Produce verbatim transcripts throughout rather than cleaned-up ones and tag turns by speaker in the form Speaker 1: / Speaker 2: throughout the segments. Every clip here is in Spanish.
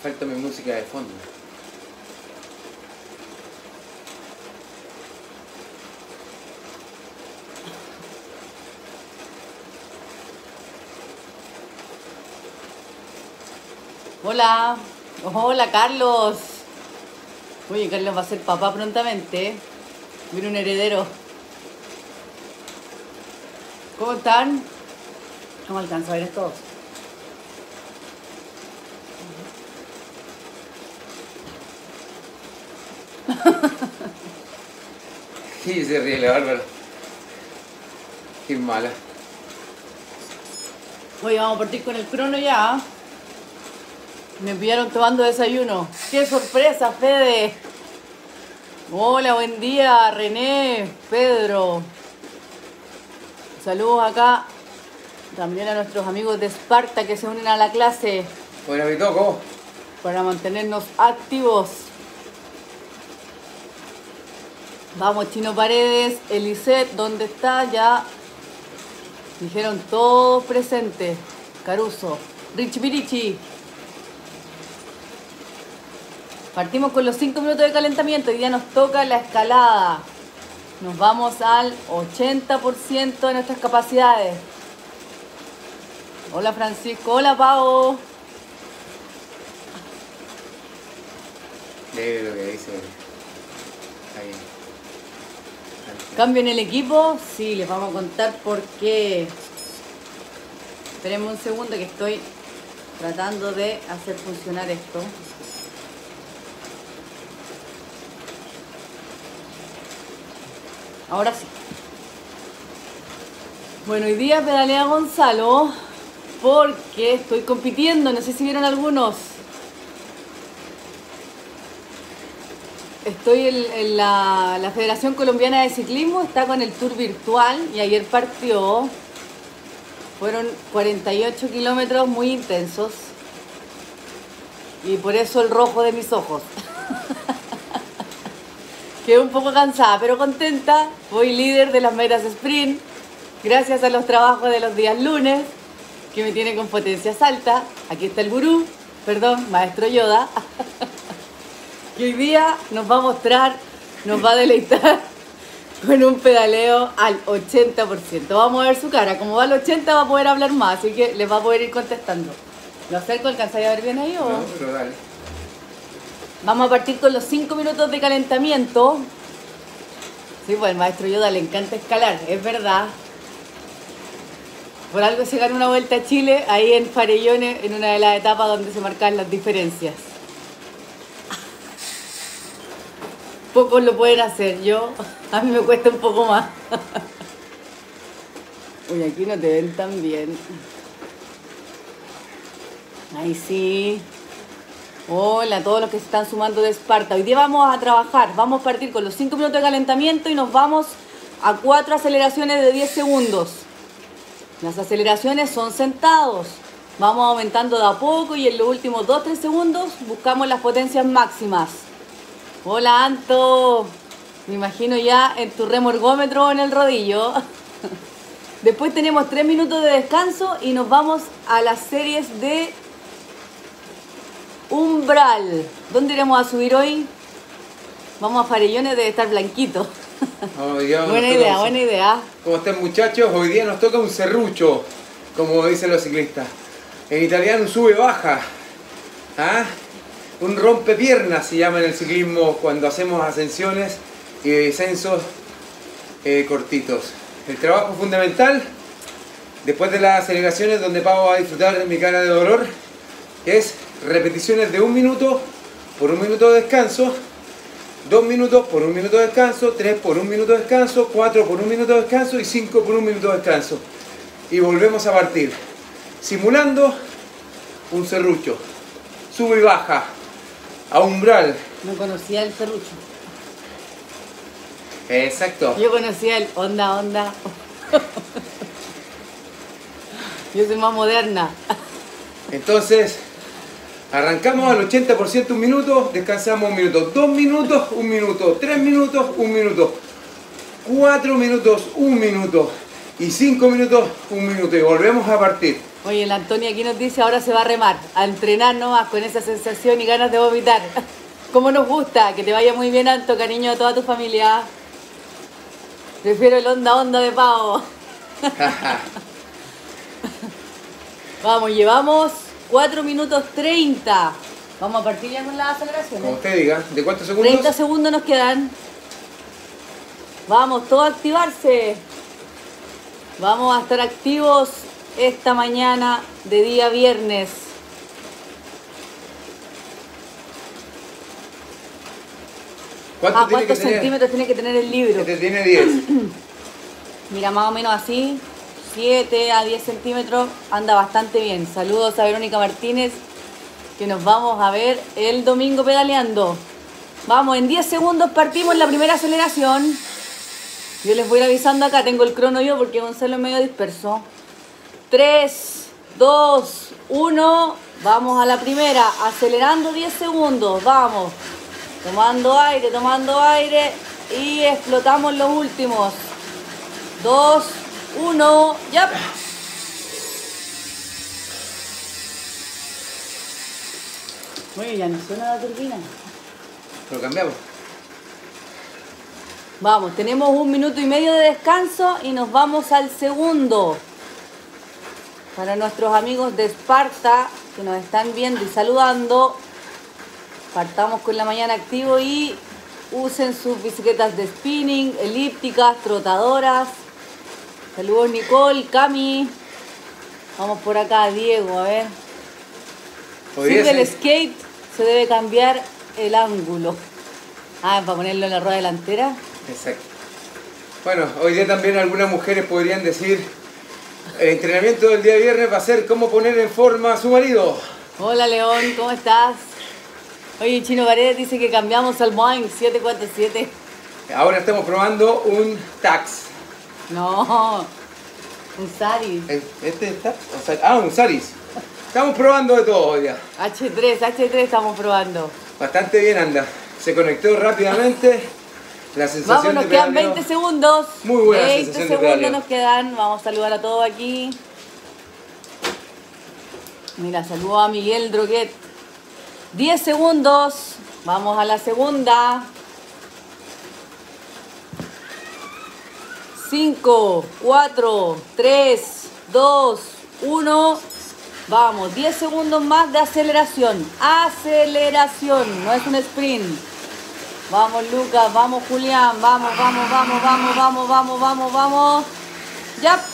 Speaker 1: falta mi música de fondo.
Speaker 2: Hola, hola Carlos. Oye, Carlos va a ser papá prontamente. Viene un heredero. ¿Cómo están? ¿Cómo alcanzo a ver esto?
Speaker 1: Y se ríe la Bárbara. Qué mala.
Speaker 2: Oye, vamos a partir con el crono ya. Me pillaron tomando desayuno. ¡Qué sorpresa, Fede! Hola, buen día, René, Pedro. Saludos acá también a nuestros amigos de Esparta que se unen a la clase.
Speaker 1: Bueno, me toco.
Speaker 2: Para mantenernos activos. Vamos, Chino Paredes, Elisette, ¿dónde está? Ya dijeron todos presentes. Caruso, Richie Pirichi. Partimos con los cinco minutos de calentamiento. Hoy día nos toca la escalada. Nos vamos al ochenta por ciento de nuestras capacidades. Hola Francisco, hola Pau.
Speaker 1: Lee lo que dice. Ahí.
Speaker 2: ¿Cambio en el equipo? Sí, les vamos a contar por qué. Espérenme un segundo que estoy tratando de hacer funcionar esto. Ahora sí. Bueno, hoy día pedalea Gonzalo porque estoy compitiendo, no sé si vieron algunos. Estoy en, en la, la Federación Colombiana de Ciclismo, está con el tour virtual y ayer partió. Fueron cuarenta y ocho kilómetros muy intensos y por eso el rojo de mis ojos. Quedé un poco cansada, pero contenta. Voy líder de las metas sprint, gracias a los trabajos de los días lunes, que me tiene con potencias altas. Aquí está el gurú, perdón, maestro Yoda, que hoy día nos va a mostrar, nos va a deleitar con un pedaleo al ochenta por ciento. Vamos a ver su cara, como va al ochenta va a poder hablar más, así que les va a poder ir contestando. ¿Lo acerco? ¿Alcanzáis a ver bien ahí o...?
Speaker 1: No, pero dale.
Speaker 2: Vamos a partir con los cinco minutos de calentamiento. Sí, pues el maestro Yoda le encanta escalar, es verdad. Por algo se ganó una vuelta a Chile, ahí en Farellones, en una de las etapas donde se marcan las diferencias. Pocos lo pueden hacer, yo, a mí me cuesta un poco más. Uy, aquí no te ven tan bien. Ahí sí. Hola a todos los que se están sumando de Esparta. Hoy día vamos a trabajar, vamos a partir con los cinco minutos de calentamiento y nos vamos a cuatro aceleraciones de diez segundos. Las aceleraciones son sentados. Vamos aumentando de a poco y en los últimos dos a tres segundos buscamos las potencias máximas. Hola Anto, me imagino ya en tu remorgómetro en el rodillo. Después tenemos tres minutos de descanso y nos vamos a las series de umbral. ¿Dónde iremos a subir hoy? Vamos a Farellones, debe estar blanquito.
Speaker 1: Hoy día
Speaker 2: Buena
Speaker 1: nos
Speaker 2: idea,
Speaker 1: toca un-
Speaker 2: buena idea.
Speaker 1: ¿Cómo están muchachos? Hoy día nos toca un serrucho, como dicen los ciclistas. En italiano un sube-baja. ¿Ah? Un rompepiernas se llama en el ciclismo cuando hacemos ascensiones y descensos eh, cortitos. El trabajo fundamental, después de las aceleraciones donde Pau va a disfrutar de mi cara de dolor, es repeticiones de un minuto por un minuto de descanso, dos minutos por un minuto de descanso, tres por un minuto de descanso, cuatro por un minuto de descanso y cinco por un minuto de descanso. Y volvemos a partir, simulando un serrucho. Sube y baja, a umbral.
Speaker 2: No conocía el serrucho.
Speaker 1: Exacto.
Speaker 2: Yo conocía el onda, onda. Yo soy más moderna.
Speaker 1: Entonces, arrancamos al ochenta por ciento un minuto, descansamos un minuto, dos minutos, un minuto, tres minutos, un minuto, cuatro minutos, un minuto, Y cinco minutos, un minuto y volvemos a partir.
Speaker 2: Oye, la Antonia aquí nos dice, ahora se va a remar, a entrenar nomás con esa sensación y ganas de vomitar. Como nos gusta, que te vaya muy bien, Anto, cariño a toda tu familia. Prefiero el onda onda de pavo. Vamos, llevamos cuatro minutos treinta. Vamos a partir ya con las aceleraciones.
Speaker 1: Como usted diga, ¿de cuántos segundos?
Speaker 2: treinta segundos nos quedan. Vamos, todo a activarse. Vamos a estar activos esta mañana de día viernes.
Speaker 1: ¿Cuánto
Speaker 2: Ah,
Speaker 1: tiene
Speaker 2: ¿cuántos
Speaker 1: que tener?
Speaker 2: centímetros tiene que tener el libro?
Speaker 1: Este tiene diez.
Speaker 2: Mira, más o menos así, siete a diez centímetros, anda bastante bien. Saludos a Verónica Martínez, que nos vamos a ver el domingo pedaleando. Vamos, en diez segundos partimos la primera aceleración. Yo les voy a ir avisando acá, tengo el crono yo porque Gonzalo es medio disperso. tres, dos, uno, vamos a la primera, acelerando diez segundos, vamos. Tomando aire, tomando aire y explotamos los últimos. dos, uno, ya. Oye, ya no suena la turbina.
Speaker 1: Lo cambiamos.
Speaker 2: Vamos, tenemos un minuto y medio de descanso y nos vamos al segundo. Para nuestros amigos de Esparta que nos están viendo y saludando, partamos con la mañana activo y usen sus bicicletas de spinning, elípticas, trotadoras. Saludos Nicole, Cami. Vamos por acá, Diego, a ver. Sirve el skate, se debe cambiar el ángulo. Ah, para ponerlo en la rueda delantera.
Speaker 1: Exacto. Bueno, hoy día también algunas mujeres podrían decir, el entrenamiento del día viernes va a ser cómo poner en forma a su marido.
Speaker 2: Hola León, ¿cómo estás? Oye, Chino Paredes dice que cambiamos al Boeing siete cuatro siete.
Speaker 1: Ahora estamos probando un Tax.
Speaker 2: No, un Saris.
Speaker 1: ¿Este es Tax? O sea, ah, un Saris. Estamos probando de todo hoy día.
Speaker 2: H tres, H tres estamos probando.
Speaker 1: Bastante bien anda. Se conectó rápidamente. La sensación
Speaker 2: Vamos, nos
Speaker 1: de
Speaker 2: quedan
Speaker 1: pedaleo,
Speaker 2: veinte segundos.
Speaker 1: Muy buena
Speaker 2: veinte
Speaker 1: sensación de
Speaker 2: segundos
Speaker 1: pedaleo.
Speaker 2: nos quedan. Vamos a saludar a todos aquí. Mira, saludo a Miguel Droguet. diez segundos. Vamos a la segunda. cinco, cuatro, tres, dos, uno. Vamos, diez segundos más de aceleración. Aceleración, no es un sprint. Vamos Lucas, vamos Julián, vamos, vamos, vamos, vamos, vamos, vamos, vamos, vamos. Ya.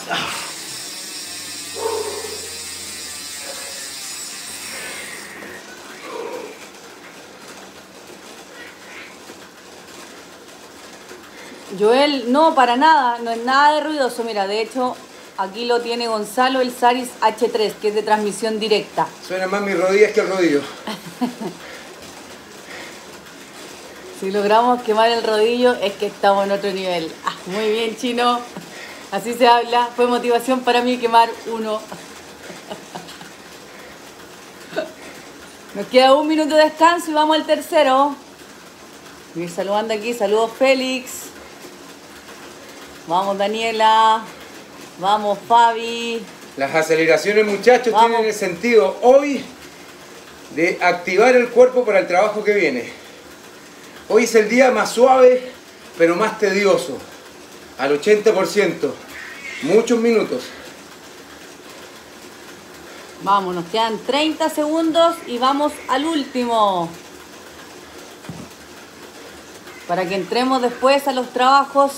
Speaker 2: Joel, no, para nada, no es nada de ruidoso. Mira, de hecho, aquí lo tiene Gonzalo, el Saris H tres, que es de transmisión directa.
Speaker 1: Suena más mis rodillas que el rodillo.
Speaker 2: Si logramos quemar el rodillo, es que estamos en otro nivel. Ah, muy bien, Chino. Así se habla. Fue motivación para mí quemar uno. Nos queda un minuto de descanso y vamos al tercero. Voy a ir saludando aquí. Saludos, Félix. Vamos, Daniela. Vamos, Fabi.
Speaker 1: Las aceleraciones, muchachos,
Speaker 2: Vamos.
Speaker 1: tienen el sentido hoy de activar el cuerpo para el trabajo que viene. Hoy es el día más suave, pero más tedioso. Al ochenta por ciento. Muchos minutos.
Speaker 2: Vamos, nos quedan treinta segundos y vamos al último. Para que entremos después a los trabajos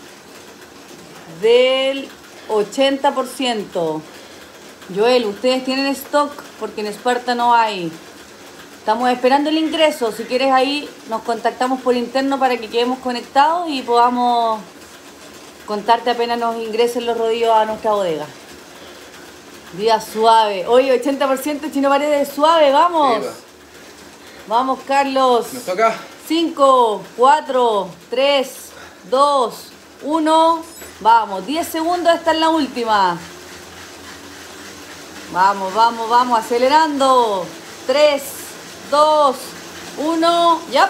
Speaker 2: del ochenta por ciento. Joel, ¿ustedes tienen stock? Porque en Esparta no hay. Estamos esperando el ingreso. Si quieres ahí nos contactamos por interno para que quedemos conectados y podamos contarte apenas nos ingresen los rodillos a nuestra bodega. Día suave. Oye, ochenta por ciento Chino Paredes suave, vamos.
Speaker 1: Sí, va.
Speaker 2: Vamos, Carlos.
Speaker 1: Nos toca.
Speaker 2: cinco, cuatro, tres, dos, uno. Vamos, diez segundos, esta es la última. Vamos, vamos, vamos, acelerando. tres, dos, uno. Ya.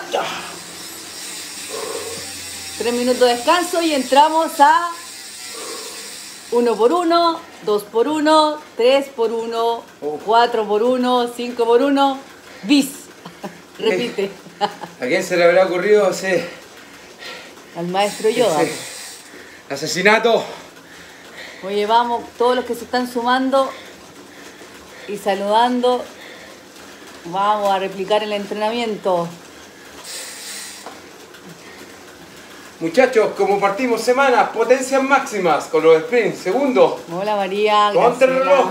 Speaker 2: tres minutos de descanso y entramos a uno por uno, dos por uno, tres por uno,
Speaker 1: Oh.
Speaker 2: cuatro por uno, cinco por uno, bis. Repite.
Speaker 1: ¿A quién se le habrá ocurrido ese,
Speaker 2: Al maestro Yoda.
Speaker 1: ese asesinato?
Speaker 2: Oye, vamos, todos los que se están sumando y saludando, vamos a replicar el entrenamiento.
Speaker 1: Muchachos, como partimos semanas, potencias máximas con los sprints. Segundo,
Speaker 2: Hola María,
Speaker 1: ponte el
Speaker 2: Graciela.
Speaker 1: reloj.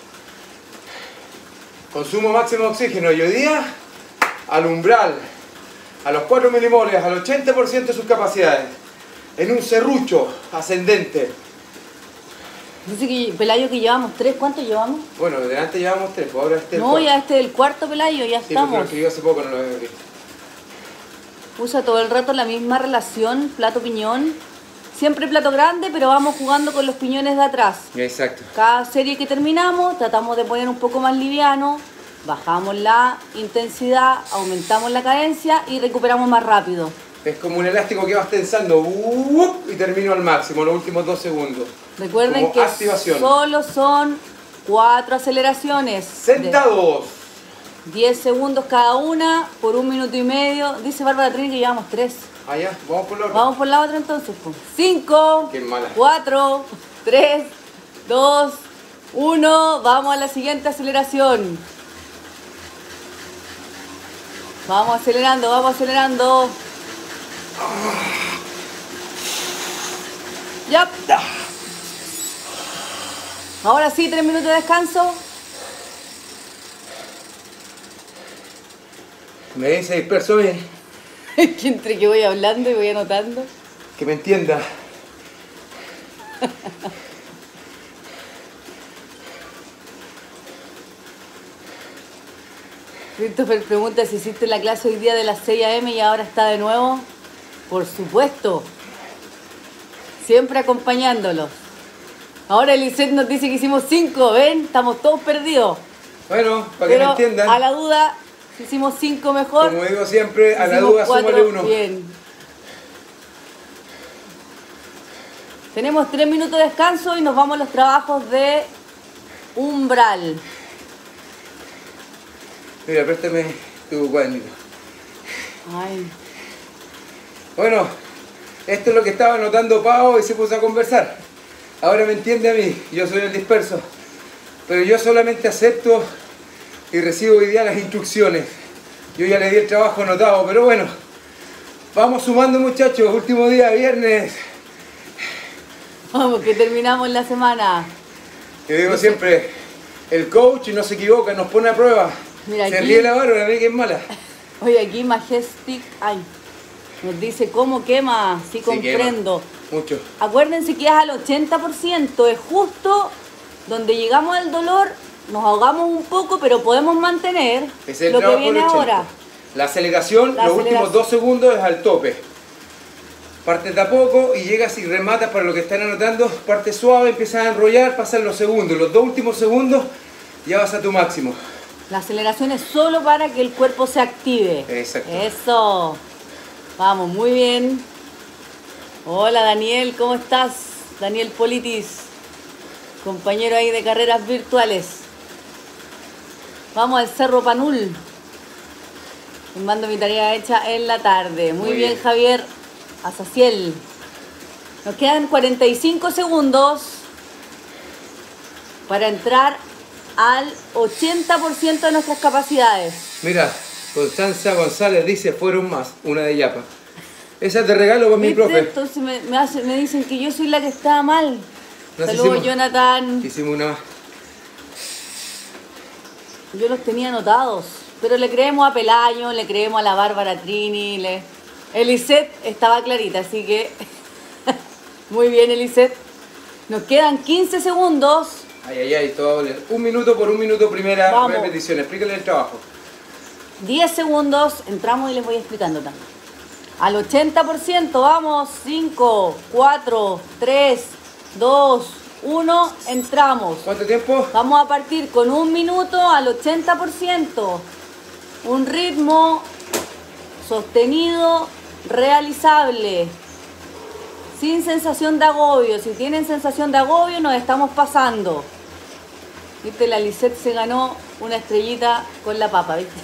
Speaker 1: Consumo máximo de oxígeno y hoy día al umbral, a los cuatro milimoles, al ochenta por ciento de sus capacidades, en un serrucho ascendente.
Speaker 2: Dice que Pelayo que llevamos tres, ¿cuántos llevamos?
Speaker 1: Bueno, delante llevamos tres, pues ahora este es el
Speaker 2: No,
Speaker 1: cuarto.
Speaker 2: ya este es el cuarto Pelayo, ya
Speaker 1: Sí, porque lo
Speaker 2: estamos.
Speaker 1: escribí hace poco, no lo había visto.
Speaker 2: Usa todo el rato la misma relación, plato-piñón. Siempre plato grande, pero vamos jugando con los piñones de atrás.
Speaker 1: Exacto.
Speaker 2: Cada serie que terminamos, tratamos de poner un poco más liviano, bajamos la intensidad, aumentamos la cadencia y recuperamos más rápido.
Speaker 1: Es como un elástico que vas tensando ¡up! Y termino al máximo, los últimos dos segundos.
Speaker 2: Recuerden
Speaker 1: Como
Speaker 2: que
Speaker 1: activación.
Speaker 2: solo son cuatro aceleraciones.
Speaker 1: Sentados.
Speaker 2: de diez segundos cada una por un minuto y medio. Dice Bárbara Trini que llevamos tres.
Speaker 1: Allá, vamos por la otra.
Speaker 2: Vamos por la otra entonces. Pues. Cinco,
Speaker 1: Qué mala.
Speaker 2: cuatro, tres, dos, uno. Vamos a la siguiente aceleración. Vamos acelerando, vamos acelerando. Ya. Ahora sí, tres minutos de descanso.
Speaker 1: Me dice disperso bien.
Speaker 2: Que entre que voy hablando y voy anotando.
Speaker 1: Que me entienda.
Speaker 2: Christopher pregunta si hiciste la clase hoy día de las seis a eme y ahora está de nuevo. Por supuesto. Siempre acompañándolos. Ahora Eliseth nos dice que hicimos cinco, ¿ven? Estamos todos perdidos.
Speaker 1: Bueno, para que me
Speaker 2: Pero
Speaker 1: entiendan,
Speaker 2: a la duda, si hicimos cinco mejor.
Speaker 1: como digo siempre, a la
Speaker 2: hicimos
Speaker 1: duda
Speaker 2: cuatro,
Speaker 1: súmale uno.
Speaker 2: bien. Tenemos tres minutos de descanso y nos vamos a los trabajos de umbral.
Speaker 1: Mira, préstame tu cuadernito.
Speaker 2: Ay,
Speaker 1: Bueno, esto es lo que estaba anotando Pau y se puso a conversar. Ahora me entiende a mí, yo soy el disperso. Pero yo solamente acepto y recibo hoy día las instrucciones. Yo ya le di el trabajo anotado, pero bueno. Vamos sumando, muchachos, último día, viernes.
Speaker 2: vamos, que terminamos la semana.
Speaker 1: Yo digo siempre, el coach no se equivoca, nos pone a prueba.
Speaker 2: Mira,
Speaker 1: se
Speaker 2: aquí-
Speaker 1: ríe la Bárbara, a mí que es mala.
Speaker 2: Oye, aquí Majestic, ay, nos dice cómo quema, sí
Speaker 1: Sí,
Speaker 2: comprendo.
Speaker 1: quema. Mucho.
Speaker 2: Acuérdense que es al ochenta por ciento, es justo donde llegamos al dolor, nos ahogamos un poco, pero podemos mantener
Speaker 1: Es el
Speaker 2: lo que
Speaker 1: trabajo
Speaker 2: viene
Speaker 1: del ochenta.
Speaker 2: ahora.
Speaker 1: La aceleración,
Speaker 2: La
Speaker 1: los
Speaker 2: aceleración.
Speaker 1: últimos dos segundos es al tope. Partes de a poco y llegas y rematas para lo que están anotando. Parte suave, empiezas a enrollar, pasan los segundos. Los dos últimos segundos ya vas a tu máximo.
Speaker 2: La aceleración es solo para que el cuerpo se active.
Speaker 1: Exacto.
Speaker 2: Eso. Vamos, muy bien. Hola Daniel, ¿cómo estás? Daniel Politis, compañero ahí de carreras virtuales. Vamos al Cerro Panul. Les mando mi tarea hecha en la tarde. Muy,
Speaker 1: Muy
Speaker 2: bien,
Speaker 1: bien.
Speaker 2: Javier Azaciel. Nos quedan cuarenta y cinco segundos para entrar al ochenta por ciento de nuestras capacidades.
Speaker 1: Mira, Constanza González dice, fueron más, una de Yapa. Esa es de regalo para mi
Speaker 2: ¿Viste?
Speaker 1: profe.
Speaker 2: Entonces me, me, hace- me dicen que yo soy la que está mal.
Speaker 1: Nos
Speaker 2: Saludos,
Speaker 1: hicimos-
Speaker 2: Jonathan.
Speaker 1: Hicimos una más.
Speaker 2: Yo los tenía anotados. Pero le creemos a Pelayo, le creemos a la Bárbara Trini. Le... Eliseth estaba clarita, así que... Muy bien, Eliseth. Nos quedan quince segundos.
Speaker 1: Ay, ay, ay, todo va a doler. Un minuto por un minuto, primera
Speaker 2: Vamos.
Speaker 1: repetición. Explícale el trabajo.
Speaker 2: diez segundos. Entramos y les voy explicando también. Al ochenta por ciento, vamos. cinco, cuatro, tres, dos, uno. Entramos.
Speaker 1: ¿Cuánto tiempo?
Speaker 2: Vamos a partir con un minuto al ochenta por ciento. Un ritmo sostenido, realizable. sin sensación de agobio. Si tienen sensación de agobio, nos estamos pasando. Viste, la Lisette se ganó una estrellita con la papa, ¿viste?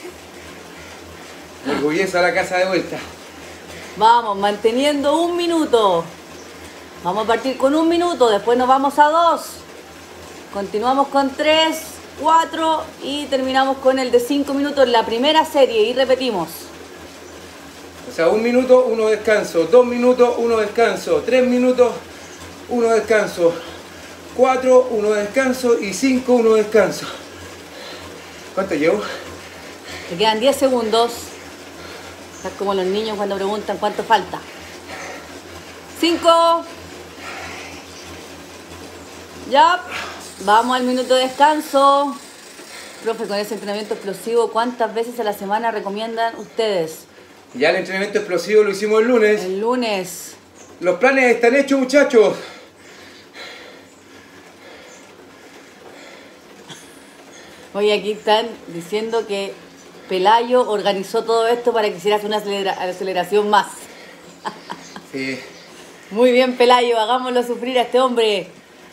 Speaker 1: Orgulloso a la casa de vuelta.
Speaker 2: Vamos, manteniendo un minuto. Vamos a partir con un minuto, después nos vamos a dos. Continuamos con tres, cuatro y terminamos con el de cinco minutos en la primera serie y repetimos.
Speaker 1: O sea, un minuto, uno descanso, dos minutos, uno descanso, tres minutos, uno descanso, cuatro, uno descanso y cinco, uno descanso. ¿Cuánto llevo?
Speaker 2: Te quedan diez segundos. Estás como los niños cuando preguntan cuánto falta. cinco. Ya. Vamos al minuto de descanso. Profe, con ese entrenamiento explosivo, ¿cuántas veces a la semana recomiendan ustedes?
Speaker 1: Ya el entrenamiento explosivo lo hicimos el lunes.
Speaker 2: El lunes.
Speaker 1: Los planes están hechos, muchachos.
Speaker 2: Oye, aquí están diciendo que Pelayo organizó todo esto para que hicieras una acelera- aceleración más.
Speaker 1: Sí.
Speaker 2: Muy bien, Pelayo, hagámoslo sufrir a este hombre.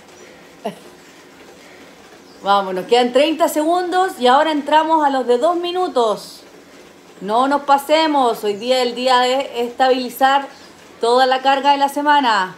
Speaker 2: Vamos, nos quedan treinta segundos y ahora entramos a los de dos minutos. No nos pasemos, hoy día es el día de estabilizar toda la carga de la semana.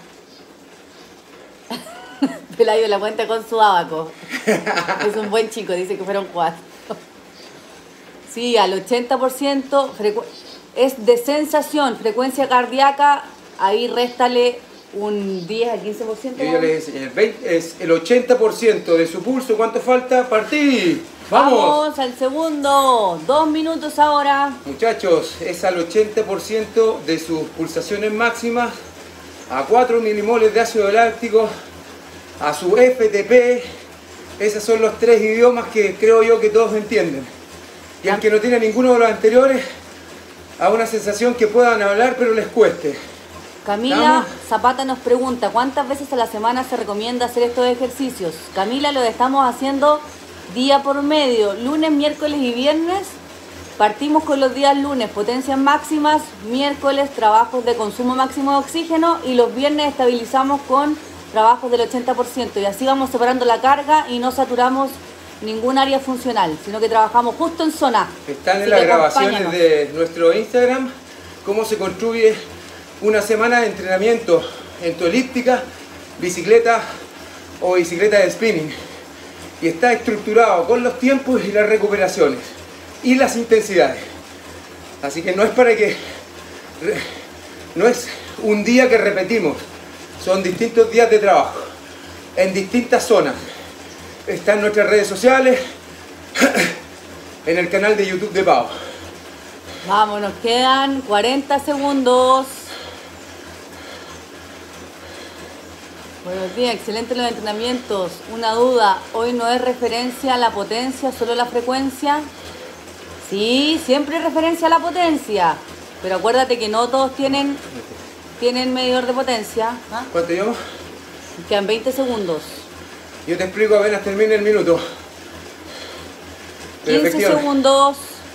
Speaker 2: Pelayo la cuenta con su abaco. Es un buen chico, dice que fueron cuatro. Sí, al ochenta por ciento frecu- es de sensación, frecuencia cardíaca, ahí réstale un diez a quince por ciento.
Speaker 1: Yo ya les enseñé, el veinte es el ochenta por ciento de su pulso. ¿Cuánto falta? ¡Partí! ¡Vamos!
Speaker 2: Vamos al segundo, dos minutos ahora.
Speaker 1: Muchachos, es al ochenta por ciento de sus pulsaciones máximas, a cuatro milimoles de ácido láctico, a su F T P. Esos son los tres idiomas que creo yo que todos entienden. Y el que no tiene ninguno de los anteriores, a una sensación que puedan hablar pero les cueste.
Speaker 2: Camila
Speaker 1: ¿Estamos?
Speaker 2: Zapata nos pregunta, ¿cuántas veces a la semana se recomienda hacer estos ejercicios? Camila, lo estamos haciendo día por medio, lunes, miércoles y viernes. Partimos con los días lunes, potencias máximas, miércoles, trabajos de consumo máximo de oxígeno y los viernes estabilizamos con trabajos del ochenta por ciento. Y así vamos separando la carga y no saturamos ningún área funcional, sino que trabajamos justo en zona.
Speaker 1: Están
Speaker 2: Así
Speaker 1: en las
Speaker 2: que
Speaker 1: grabaciones
Speaker 2: acompáñanos.
Speaker 1: de nuestro Instagram cómo se construye una semana de entrenamiento en tu elíptica, bicicleta o bicicleta de spinning. Y está estructurado con los tiempos y las recuperaciones y las intensidades. Así que no es para que... No es un día que repetimos, son distintos días de trabajo en distintas zonas. Está en nuestras redes sociales, en el canal de YouTube de Pau.
Speaker 2: Vamos, nos quedan cuarenta segundos. Buenos días, excelentes los entrenamientos. Una duda, ¿hoy no es referencia a la potencia, solo la frecuencia? Sí, siempre es referencia a la potencia. Pero acuérdate que no todos tienen, tienen medidor de potencia. ¿Ah?
Speaker 1: ¿Cuánto llevamos?
Speaker 2: Quedan veinte segundos.
Speaker 1: Yo te explico apenas termine el minuto. Pero
Speaker 2: quince
Speaker 1: efectivamente,
Speaker 2: segundos.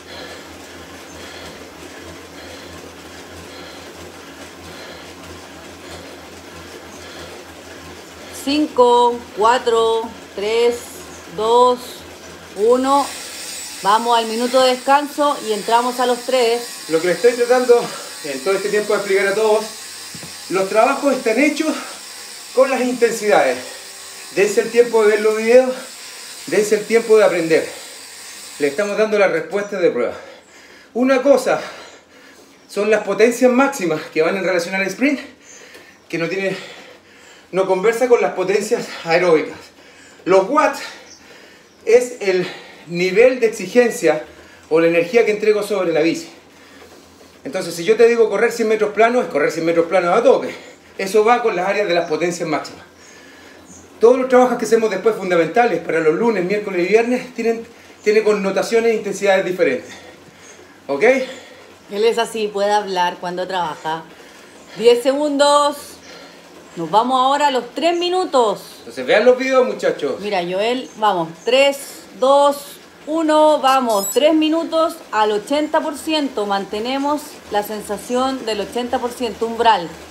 Speaker 2: cinco, cuatro, tres, dos, uno. Vamos al minuto de descanso y entramos a los tres.
Speaker 1: lo que le estoy tratando en todo este tiempo de explicar a todos, los trabajos están hechos con las intensidades. Dense el tiempo de ver los videos, dense el tiempo de aprender. Le estamos dando las respuestas de prueba. Una cosa son las potencias máximas que van en relación al sprint, que no tiene, no conversa con las potencias aeróbicas. Los watts es el nivel de exigencia o la energía que entrego sobre la bici. Entonces, si yo te digo correr cien metros planos, es correr cien metros planos a tope. Eso va con las áreas de las potencias máximas. Todos los trabajos que hacemos después fundamentales para los lunes, miércoles y viernes tienen, tienen connotaciones e intensidades diferentes. ¿Ok?
Speaker 2: Él es así, puede hablar cuando trabaja. diez segundos. Nos vamos ahora a los tres minutos.
Speaker 1: Entonces vean los videos, muchachos.
Speaker 2: Mira, Joel, vamos. tres, dos, uno, vamos. tres minutos al ochenta por ciento. Mantenemos la sensación del ochenta por ciento umbral.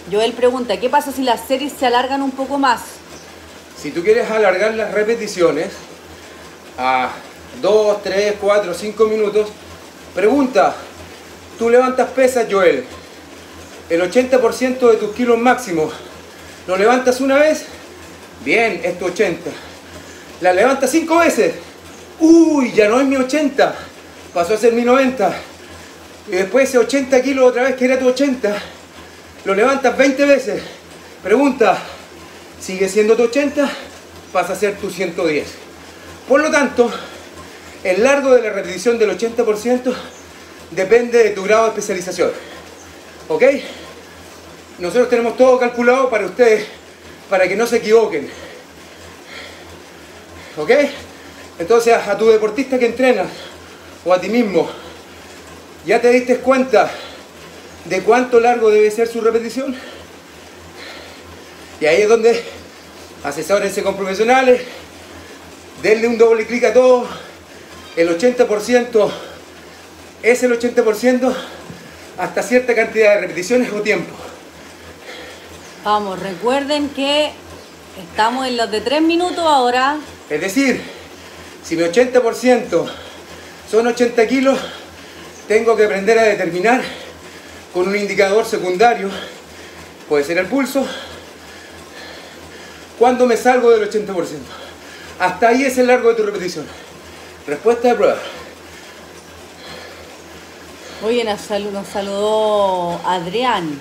Speaker 2: Joel pregunta, ¿qué pasa si las series se alargan un poco más?
Speaker 1: Si tú quieres alargar las repeticiones a dos, tres, cuatro, cinco minutos, pregunta, tú levantas pesas, Joel, el ochenta por ciento de tus kilos máximos, ¿lo levantas una vez? Bien, es tu ochenta. ¿La levantas cinco veces? Uy, ya no es mi ochenta, pasó a ser mi noventa. Y después ese ochenta kilos otra vez que era tu ochenta, lo levantas veinte veces. Pregunta, ¿sigue siendo tu ochenta? Pasa a ser tu ciento diez. Por lo tanto, el largo de la repetición del ochenta por ciento depende de tu grado de especialización. ¿Ok? Nosotros tenemos todo calculado para ustedes, para que no se equivoquen. ¿Ok? Entonces, a tu deportista que entrenas, o a ti mismo, ¿ya te diste cuenta de cuánto largo debe ser su repetición? Y ahí es donde asesórense con profesionales, denle un doble clic a todo. El ochenta por ciento es el ochenta por ciento hasta cierta cantidad de repeticiones o tiempo.
Speaker 2: Vamos, recuerden que estamos en los de tres minutos ahora.
Speaker 1: Es decir, si mi ochenta por ciento son ochenta kilos, tengo que aprender a determinar con un indicador secundario, puede ser el pulso, cuando me salgo del ochenta por ciento. Hasta ahí es el largo de tu repetición. Respuesta de prueba.
Speaker 2: Oye, nos, sal- nos saludó Adrián.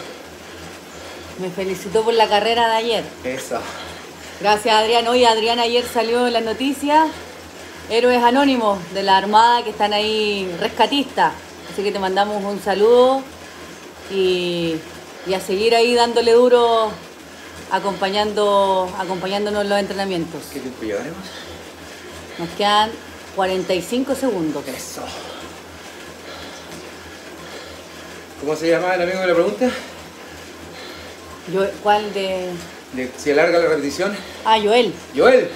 Speaker 2: Me felicitó por la carrera de ayer.
Speaker 1: Eso.
Speaker 2: Gracias, Adrián. Hoy Adrián ayer salió en las noticias. Héroes Anónimos de la Armada que están ahí rescatistas. Así que te mandamos un saludo y, y a seguir ahí dándole duro, acompañando, acompañándonos en los entrenamientos.
Speaker 1: ¿Qué tiempo llevaremos?
Speaker 2: Nos quedan cuarenta y cinco segundos.
Speaker 1: Eso. ¿Cómo se llama el amigo de la pregunta?
Speaker 2: Yo, ¿cuál de...?
Speaker 1: De si alarga la repetición.
Speaker 2: Ah, Joel.
Speaker 1: Joel.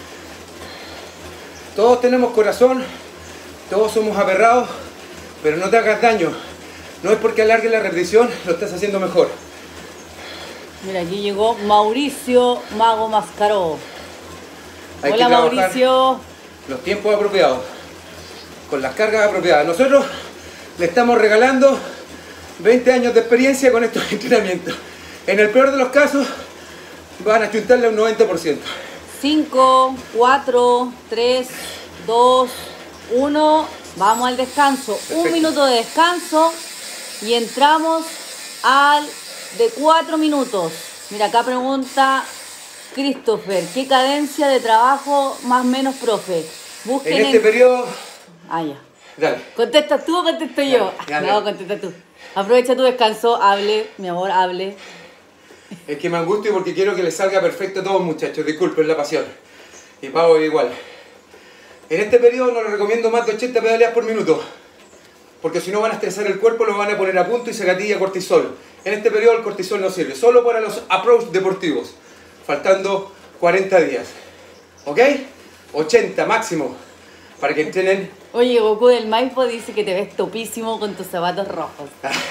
Speaker 1: Todos tenemos corazón, todos somos aperrados, pero no te hagas daño. No es porque alargue la repetición, lo estás haciendo mejor.
Speaker 2: Mira, aquí llegó Mauricio Mago Mascaró.
Speaker 1: Hay
Speaker 2: Hola,
Speaker 1: que trabajar
Speaker 2: Mauricio.
Speaker 1: los tiempos apropiados, con las cargas apropiadas. Nosotros le estamos regalando veinte años de experiencia con estos entrenamientos. En el peor de los casos, van a chuntarle un noventa por ciento.
Speaker 2: cinco, cuatro, tres, dos, uno. Vamos al descanso.
Speaker 1: Perfecto.
Speaker 2: Un minuto de descanso y entramos al de cuatro minutos. Mira, acá pregunta Christopher, ¿qué cadencia de trabajo más o menos, profe? Busquen
Speaker 1: En este
Speaker 2: en...
Speaker 1: periodo,
Speaker 2: Ah, ya.
Speaker 1: dale.
Speaker 2: ¿Contestas tú o contesto yo?
Speaker 1: Dale, dale.
Speaker 2: No, contesta tú. Aprovecha tu descanso, hable, mi amor, hable.
Speaker 1: Es que me angustio porque quiero que les salga perfecto a todos, muchachos. Disculpen la pasión. Y Pau igual. En este periodo no les recomiendo más de ochenta pedaleas por minuto, porque si no van a estresar el cuerpo, lo van a poner a punto y se gatilla cortisol. En este periodo el cortisol no sirve, solo para los approach deportivos, faltando cuarenta días. ¿Ok? ochenta máximo, para que entrenen.
Speaker 2: Oye, Goku del Maipo dice que te ves topísimo con tus zapatos rojos.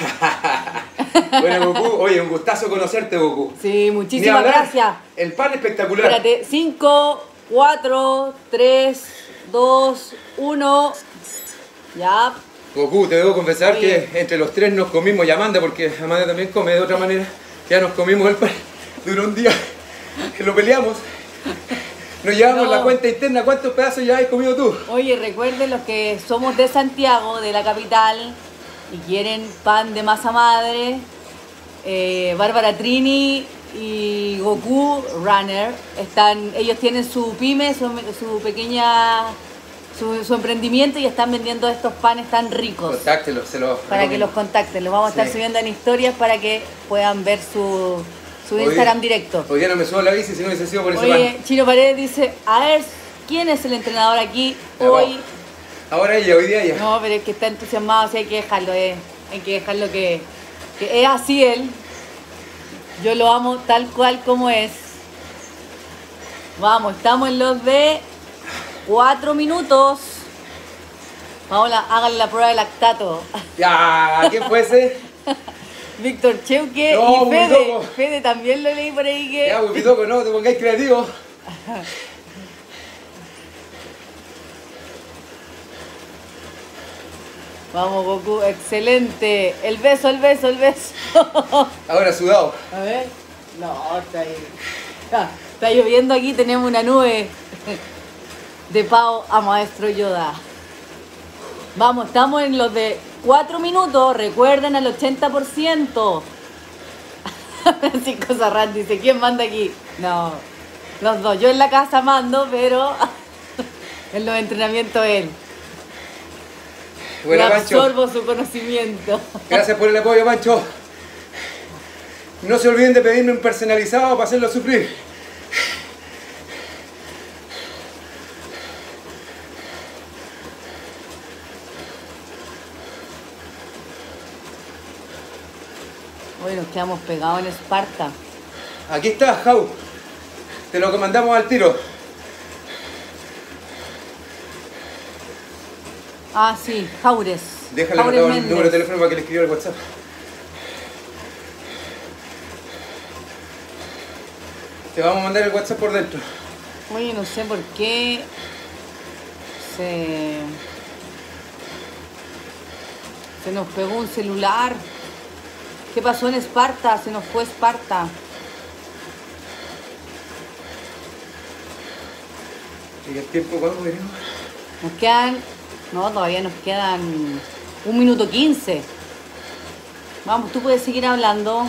Speaker 1: Bueno, Goku, oye, un gustazo conocerte, Goku.
Speaker 2: Sí,
Speaker 1: Ni
Speaker 2: muchísimas
Speaker 1: hablar,
Speaker 2: gracias.
Speaker 1: El pan espectacular.
Speaker 2: Espérate, cinco, cuatro, tres, dos, uno. Ya.
Speaker 1: Goku, te debo confesar
Speaker 2: Oye.
Speaker 1: que entre los tres nos comimos, y Amanda, porque Amanda también come de otra manera, ya nos comimos el pan. Duró un día que lo peleamos. Nos llevamos
Speaker 2: No.
Speaker 1: la cuenta interna. ¿Cuántos pedazos ya has comido tú?
Speaker 2: Oye, recuerden los que somos de Santiago, de la capital, y quieren pan de masa madre, eh, Bárbara Trini y Goku Runner, están, ellos tienen su pyme, su, su pequeña, su, su emprendimiento y están vendiendo estos panes tan ricos.
Speaker 1: Contáctelos, se los
Speaker 2: Para que los contacten, los vamos a estar
Speaker 1: Sí.
Speaker 2: subiendo en historias para que puedan ver su, su
Speaker 1: Hoy-
Speaker 2: Instagram directo.
Speaker 1: Hoy día no me subo a la bici si no hubiese sido por ese
Speaker 2: Oye,
Speaker 1: pan.
Speaker 2: Chino Paredes dice, a ver, ¿quién es el entrenador aquí
Speaker 1: Ya,
Speaker 2: hoy?
Speaker 1: vamos. Ahora ella, hoy día ella.
Speaker 2: No, pero es que está entusiasmado, sí hay que dejarlo, eh. hay que dejarlo que, que es así él. Yo lo amo tal cual como es. Vamos, estamos en los de cuatro minutos. Vamos, la, hagan la prueba de lactato.
Speaker 1: Ya, ¿quién fue ese?
Speaker 2: Víctor Cheuque
Speaker 1: No,
Speaker 2: y Fede.
Speaker 1: Bulldog.
Speaker 2: Fede también lo leí por ahí que...
Speaker 1: Ya, pues, Pitoco, no te pongáis creativo.
Speaker 2: Vamos, Goku, excelente. El beso, el beso, el beso.
Speaker 1: Ahora sudado.
Speaker 2: A ver. No, está ahí. Está, está lloviendo aquí, tenemos una nube de Pau a Maestro Yoda. Vamos, estamos en los de cuatro minutos. Recuerden al ochenta por ciento. Francisco Sarrán dice, ¿quién manda aquí? No, los dos. Yo en la casa mando, pero en los entrenamientos él.
Speaker 1: Buena,
Speaker 2: Yo
Speaker 1: Pancho.
Speaker 2: absorbo su conocimiento.
Speaker 1: Gracias por el apoyo, Pancho. No se olviden de pedirme un personalizado para hacerlo sufrir.
Speaker 2: Hoy nos quedamos pegados en Esparta.
Speaker 1: Aquí está, Jau. Te lo mandamos al tiro.
Speaker 2: Ah, sí, Jaures.
Speaker 1: Déjale
Speaker 2: Jaures
Speaker 1: anotado el
Speaker 2: Méndez.
Speaker 1: número de teléfono para que le escriba el WhatsApp. Te vamos a mandar el WhatsApp por dentro.
Speaker 2: Oye, no sé por qué se, se nos pegó un celular. ¿Qué pasó en Esparta? Se nos fue Esparta.
Speaker 1: ¿Y el tiempo cuándo venimos?
Speaker 2: Nos quedan... No, todavía nos quedan un minuto quince. Vamos, tú puedes seguir hablando.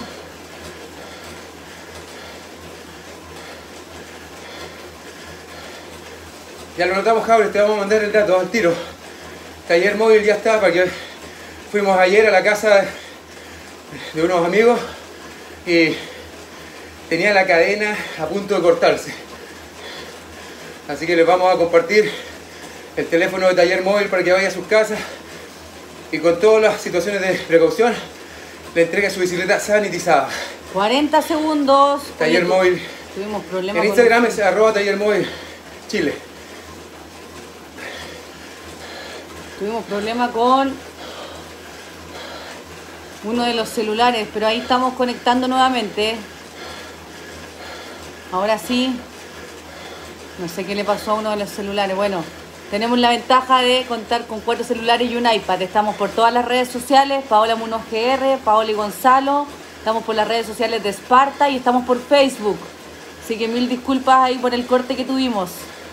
Speaker 1: Ya lo notamos, Jaures, te vamos a mandar el dato al tiro. Taller móvil ya está, para que fuimos ayer a la casa de unos amigos y tenía la cadena a punto de cortarse. Así que les vamos a compartir el teléfono de Taller Móvil para que vaya a sus casas y con todas las situaciones de precaución le entregue su bicicleta sanitizada.
Speaker 2: cuarenta segundos.
Speaker 1: Taller
Speaker 2: Oye,
Speaker 1: Móvil.
Speaker 2: Tuvimos problemas
Speaker 1: En
Speaker 2: con-
Speaker 1: Instagram es arroba Taller Móvil Chile.
Speaker 2: Tuvimos problema con uno de los celulares, pero ahí estamos conectando nuevamente. Ahora sí. No sé qué le pasó a uno de los celulares. Bueno, tenemos la ventaja de contar con cuatro celulares y un iPad. Estamos por todas las redes sociales. Paola Munoz G R, Paola y Gonzalo. Estamos por las redes sociales de Esparta y estamos por Facebook. Así que mil disculpas ahí por el corte que tuvimos.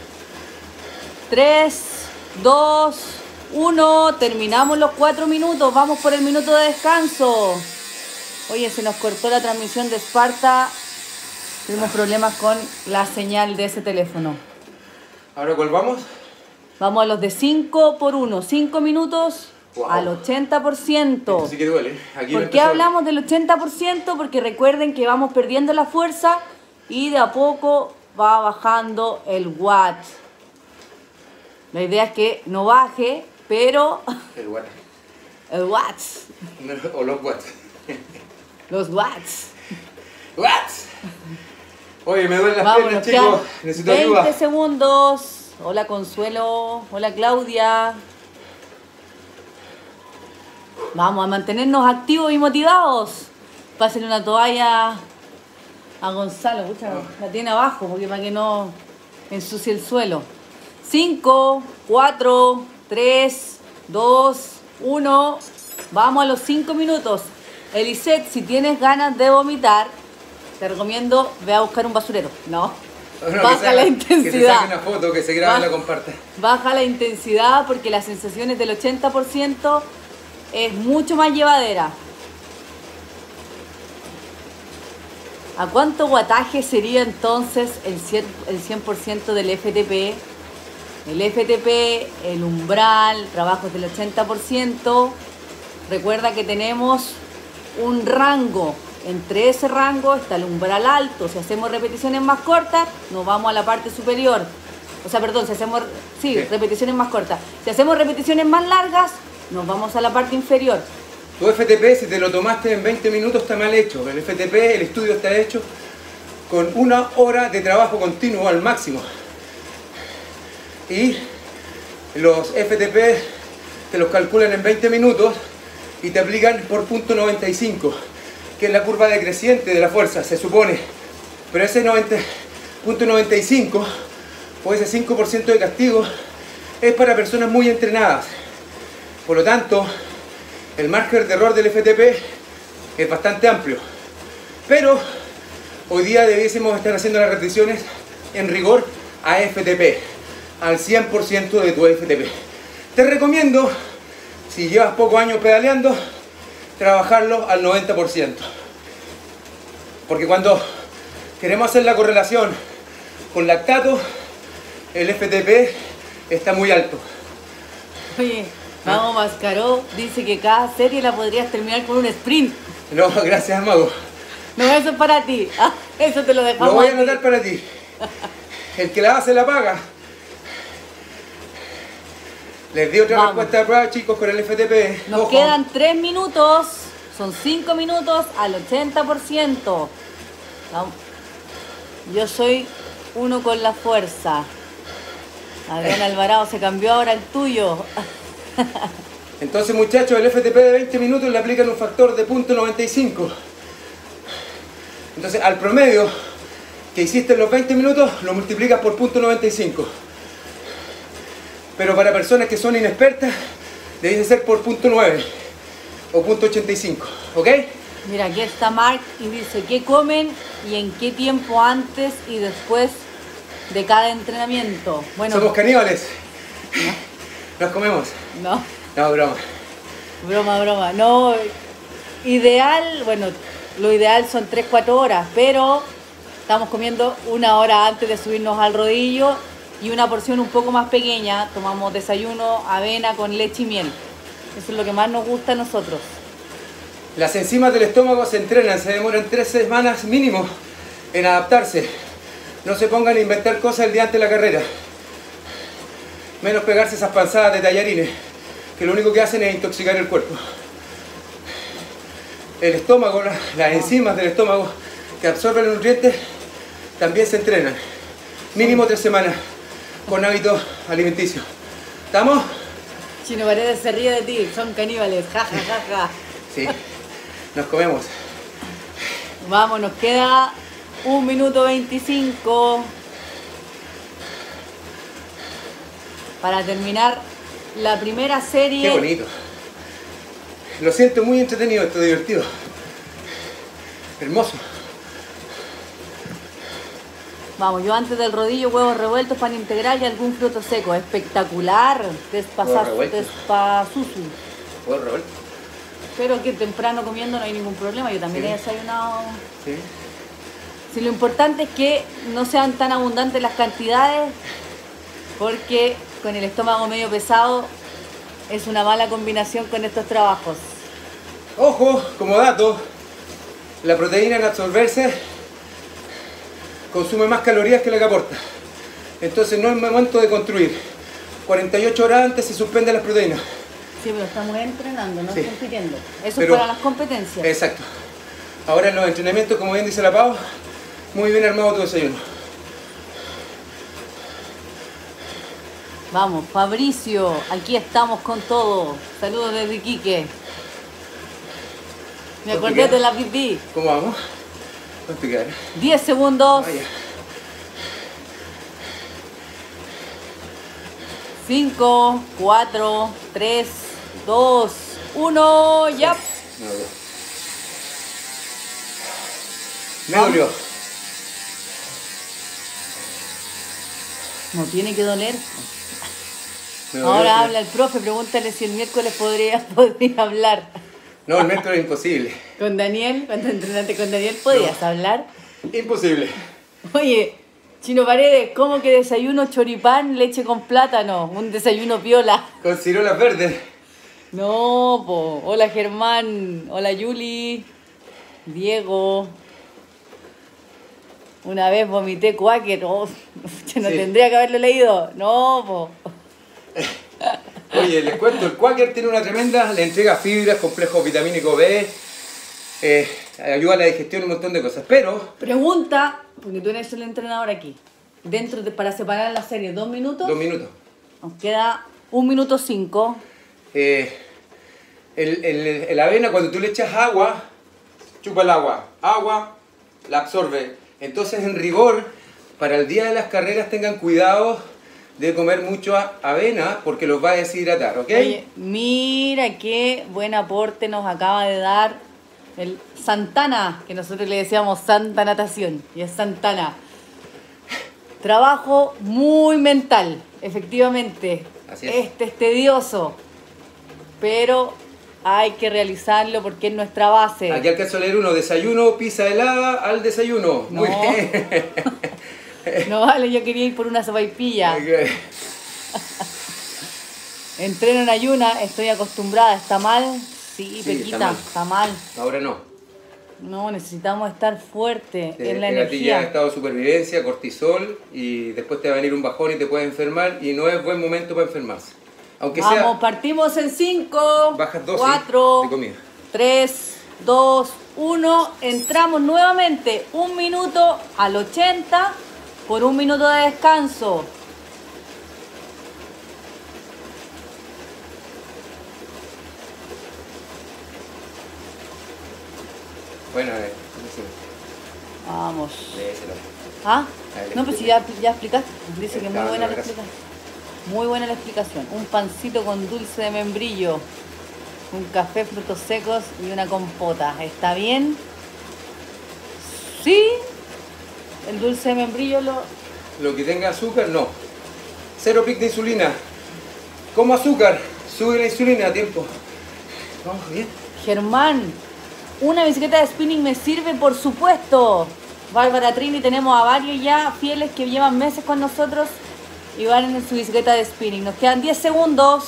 Speaker 2: tres, dos, uno. Terminamos los cuatro minutos. Vamos por el minuto de descanso. Oye, se nos cortó la transmisión de Esparta. Tuvimos problemas con la señal de ese teléfono.
Speaker 1: Ahora volvamos.
Speaker 2: Vamos a los de cinco por uno. cinco minutos
Speaker 1: Wow.
Speaker 2: al ochenta por ciento.
Speaker 1: Esto sí que duele. Aquí
Speaker 2: ¿Por
Speaker 1: no
Speaker 2: qué
Speaker 1: empezó.
Speaker 2: hablamos del ochenta por ciento? Porque recuerden que vamos perdiendo la fuerza y de a poco va bajando el watt. La idea es que no baje, pero
Speaker 1: El what.
Speaker 2: el watt,
Speaker 1: No, o los what.
Speaker 2: los watts.
Speaker 1: What? Oye, me duelen las
Speaker 2: Vamos,
Speaker 1: piernas,
Speaker 2: nos
Speaker 1: chicos.
Speaker 2: quedan
Speaker 1: Necesito
Speaker 2: veinte
Speaker 1: ayuda.
Speaker 2: segundos. Hola Consuelo, hola Claudia. Vamos a mantenernos activos y motivados. Pásenle una toalla a Gonzalo, pucha, la tiene abajo porque para que no ensucie el suelo. cinco, cuatro, tres, dos, uno. Vamos a los cinco minutos. Elisette, si tienes ganas de vomitar, te recomiendo ve a buscar un basurero. No.
Speaker 1: No, que
Speaker 2: Baja
Speaker 1: saque-
Speaker 2: la
Speaker 1: Que se
Speaker 2: intensidad.
Speaker 1: saque una foto, que se grabe y la
Speaker 2: Baja-
Speaker 1: comparta.
Speaker 2: Baja la intensidad porque las sensaciones del ochenta por ciento es mucho más llevadera. ¿A cuánto guataje sería entonces el cien, el cien por ciento del F T P? El F T P, el umbral, trabajos del ochenta por ciento. Recuerda que tenemos un rango. Entre ese rango está el umbral alto. Si hacemos repeticiones más cortas, nos vamos a la parte superior. O sea, perdón, si hacemos sí,
Speaker 1: Sí.
Speaker 2: repeticiones más cortas. Si hacemos repeticiones más largas, nos vamos a la parte inferior.
Speaker 1: Tu F T P, si te lo tomaste en veinte minutos, está mal hecho. El F T P, el estudio está hecho con una hora de trabajo continuo al máximo. Y los F T P te los calculan en veinte minutos y te aplican por punto noventa y cinco. que es la curva decreciente de la fuerza, se supone. Pero ese noventa punto noventa y cinco o ese cinco por ciento de castigo es para personas muy entrenadas. Por lo tanto, el margen de error del F T P es bastante amplio. Pero hoy día debiésemos estar haciendo las repeticiones en rigor a F T P, al cien por ciento de tu F T P. Te recomiendo, si llevas pocos años pedaleando, trabajarlo al noventa por ciento. Porque cuando queremos hacer la correlación con lactato, el F T P está muy alto.
Speaker 2: Oye, Mago Mascaró dice que cada serie la podrías terminar con un sprint.
Speaker 1: No, gracias, Mago.
Speaker 2: No, eso es para ti. Ah, eso te lo dejamos.
Speaker 1: Lo voy a anotar para ti. El que la hace la paga. Les di otra
Speaker 2: Vamos.
Speaker 1: respuesta de prueba, chicos, con el F T P.
Speaker 2: Nos
Speaker 1: Ojo.
Speaker 2: quedan tres minutos. Son cinco minutos al ochenta por ciento. Vamos. Yo soy uno con la fuerza. Adrián Alvarado se cambió ahora el tuyo.
Speaker 1: Entonces, muchachos, el F T P de veinte minutos le aplican un factor de punto noventa y cinco. Entonces, al promedio que hiciste en los veinte minutos, lo multiplicas por punto noventa y cinco. Pero para personas que son inexpertas, debe ser por punto nueve o punto ochenta y cinco, ¿ok?
Speaker 2: Mira, aquí está Mark y dice qué comen y en qué tiempo antes y después de cada entrenamiento. Bueno,
Speaker 1: Somos caníbales. Nos comemos.
Speaker 2: no,
Speaker 1: No, broma.
Speaker 2: broma, broma. No, ideal, bueno, lo ideal son tres cuatro horas, pero estamos comiendo una hora antes de subirnos al rodillo y una porción un poco más pequeña. Tomamos desayuno, avena con leche y miel. Eso es lo que más nos gusta a nosotros.
Speaker 1: Las enzimas del estómago se entrenan, se demoran tres semanas mínimo en adaptarse. No se pongan a inventar cosas el día antes de la carrera. Menos pegarse esas panzadas de tallarines, que lo único que hacen es intoxicar el cuerpo. El estómago, la- las enzimas del estómago que absorben los nutrientes, también se entrenan. Mínimo tres semanas con hábitos alimenticios. ¿Estamos?
Speaker 2: Chino Paredes se ríe de ti, son caníbales, ja, ja, ja, ja.
Speaker 1: Sí. Nos comemos.
Speaker 2: Vamos, nos queda un minuto veinticinco para terminar la primera serie.
Speaker 1: Qué bonito. Lo siento muy entretenido, esto divertido. Hermoso.
Speaker 2: Vamos, yo antes del rodillo, huevos revueltos, pan integral y algún fruto seco. Espectacular.
Speaker 1: Huevos
Speaker 2: Despasa,
Speaker 1: revueltos.
Speaker 2: despasusu.
Speaker 1: ¿Puedo, Roberto?
Speaker 2: Pero que temprano comiendo no hay ningún problema. Yo también
Speaker 1: Sí.
Speaker 2: he desayunado.
Speaker 1: Sí.
Speaker 2: Si lo importante es que no sean tan abundantes las cantidades, porque con el estómago medio pesado es una mala combinación con estos trabajos.
Speaker 1: Ojo, como dato, la proteína al absorberse consume más calorías que la que aporta. Entonces no es momento de construir. cuarenta y ocho horas antes se suspenden las proteínas.
Speaker 2: Sí, pero estamos entrenando, no
Speaker 1: Sí.
Speaker 2: compitiendo. Eso
Speaker 1: Pero-
Speaker 2: es para las competencias.
Speaker 1: Exacto. Ahora en los entrenamientos, como bien dice la Pau, muy bien armado tu desayuno.
Speaker 2: Vamos, Fabricio, aquí estamos con todo. Saludos desde Iquique. Me
Speaker 1: ¿Cuánto
Speaker 2: acordé
Speaker 1: queda?
Speaker 2: de la pipí.
Speaker 1: ¿Cómo vamos? ¿Cuánto queda?
Speaker 2: diez segundos.
Speaker 1: Vaya.
Speaker 2: cinco, cuatro, tres, dos, uno, ya.
Speaker 1: Me dolió. Me dolió.
Speaker 2: No tiene que doler.
Speaker 1: Me dolió.
Speaker 2: Ahora habla el profe, pregúntale si el miércoles podría, podría hablar.
Speaker 1: No, el miércoles es imposible.
Speaker 2: Con Daniel, cuando entrenaste con Daniel, ¿podías hablar?
Speaker 1: Imposible.
Speaker 2: Oye, Chino Paredes, ¿cómo que desayuno choripán, leche con plátano? Un desayuno piola.
Speaker 1: Con ciruelas verdes.
Speaker 2: No, po. Hola Germán, hola Yuli, Diego. Una vez vomité cuáquer, oh, yo no
Speaker 1: Sí.
Speaker 2: tendría que haberlo leído. No, po.
Speaker 1: Oye, les cuento, el Quaker tiene una tremenda, le entrega fibras, complejo vitamínico B, eh, ayuda a la digestión y un montón de cosas. Pero,
Speaker 2: Pregunta, porque tú eres el entrenador aquí. Dentro de, para separar la serie, dos minutos.
Speaker 1: dos minutos.
Speaker 2: Nos queda un minuto cinco.
Speaker 1: Eh, el, el, el avena, cuando tú le echas agua, chupa el agua. Agua, la absorbe. Entonces, en rigor, para el día de las carreras tengan cuidado de comer mucho avena porque los va a deshidratar, ¿ok?
Speaker 2: Oye, mira qué buen aporte nos acaba de dar el Santana, que nosotros le decíamos Santa Natación, y es Santana. Trabajo muy mental, efectivamente.
Speaker 1: Así es.
Speaker 2: Este es tedioso, pero hay que realizarlo porque es nuestra base.
Speaker 1: Aquí alcanzo a leer uno, desayuno, pizza helada al desayuno.
Speaker 2: No.
Speaker 1: Muy bien.
Speaker 2: No vale, yo quería ir por una sopaipilla.
Speaker 1: Okay.
Speaker 2: Entreno en ayuna, estoy acostumbrada, ¿está mal? Sí,
Speaker 1: Sí,
Speaker 2: Pequita,
Speaker 1: está mal.
Speaker 2: está mal.
Speaker 1: Ahora no.
Speaker 2: No, necesitamos estar fuerte
Speaker 1: Te,
Speaker 2: en la
Speaker 1: te gatilla
Speaker 2: energía.
Speaker 1: estado de supervivencia, cortisol, y después te va a venir un bajón y te puedes enfermar, y no es buen momento para enfermarse. Aunque
Speaker 2: Vamos,
Speaker 1: sea,
Speaker 2: partimos en cinco,
Speaker 1: bajas dosis
Speaker 2: cuatro,
Speaker 1: de comida.
Speaker 2: tres, dos, uno. Entramos nuevamente un minuto al ochenta por un minuto de descanso.
Speaker 1: Bueno, eh, sí,
Speaker 2: Vamos.
Speaker 1: léeselo.
Speaker 2: ¿Ah?
Speaker 1: Ahí le
Speaker 2: No, pues si
Speaker 1: explico.
Speaker 2: ya, ya explicaste. Dice que muy
Speaker 1: Estaba
Speaker 2: buena
Speaker 1: en
Speaker 2: la
Speaker 1: la casa.
Speaker 2: explicación. Muy buena la explicación. Un pancito con dulce de membrillo, un café, frutos secos y una compota. ¿Está bien? Sí. El dulce de membrillo lo...
Speaker 1: Lo que tenga azúcar, no. Cero pic de insulina. Como azúcar, sube la insulina a tiempo. Vamos, bien.
Speaker 2: Germán, una bicicleta de spinning me sirve, por supuesto. Bárbara Trini, tenemos a varios ya fieles que llevan meses con nosotros y van en su bicicleta de spinning. Nos quedan diez segundos.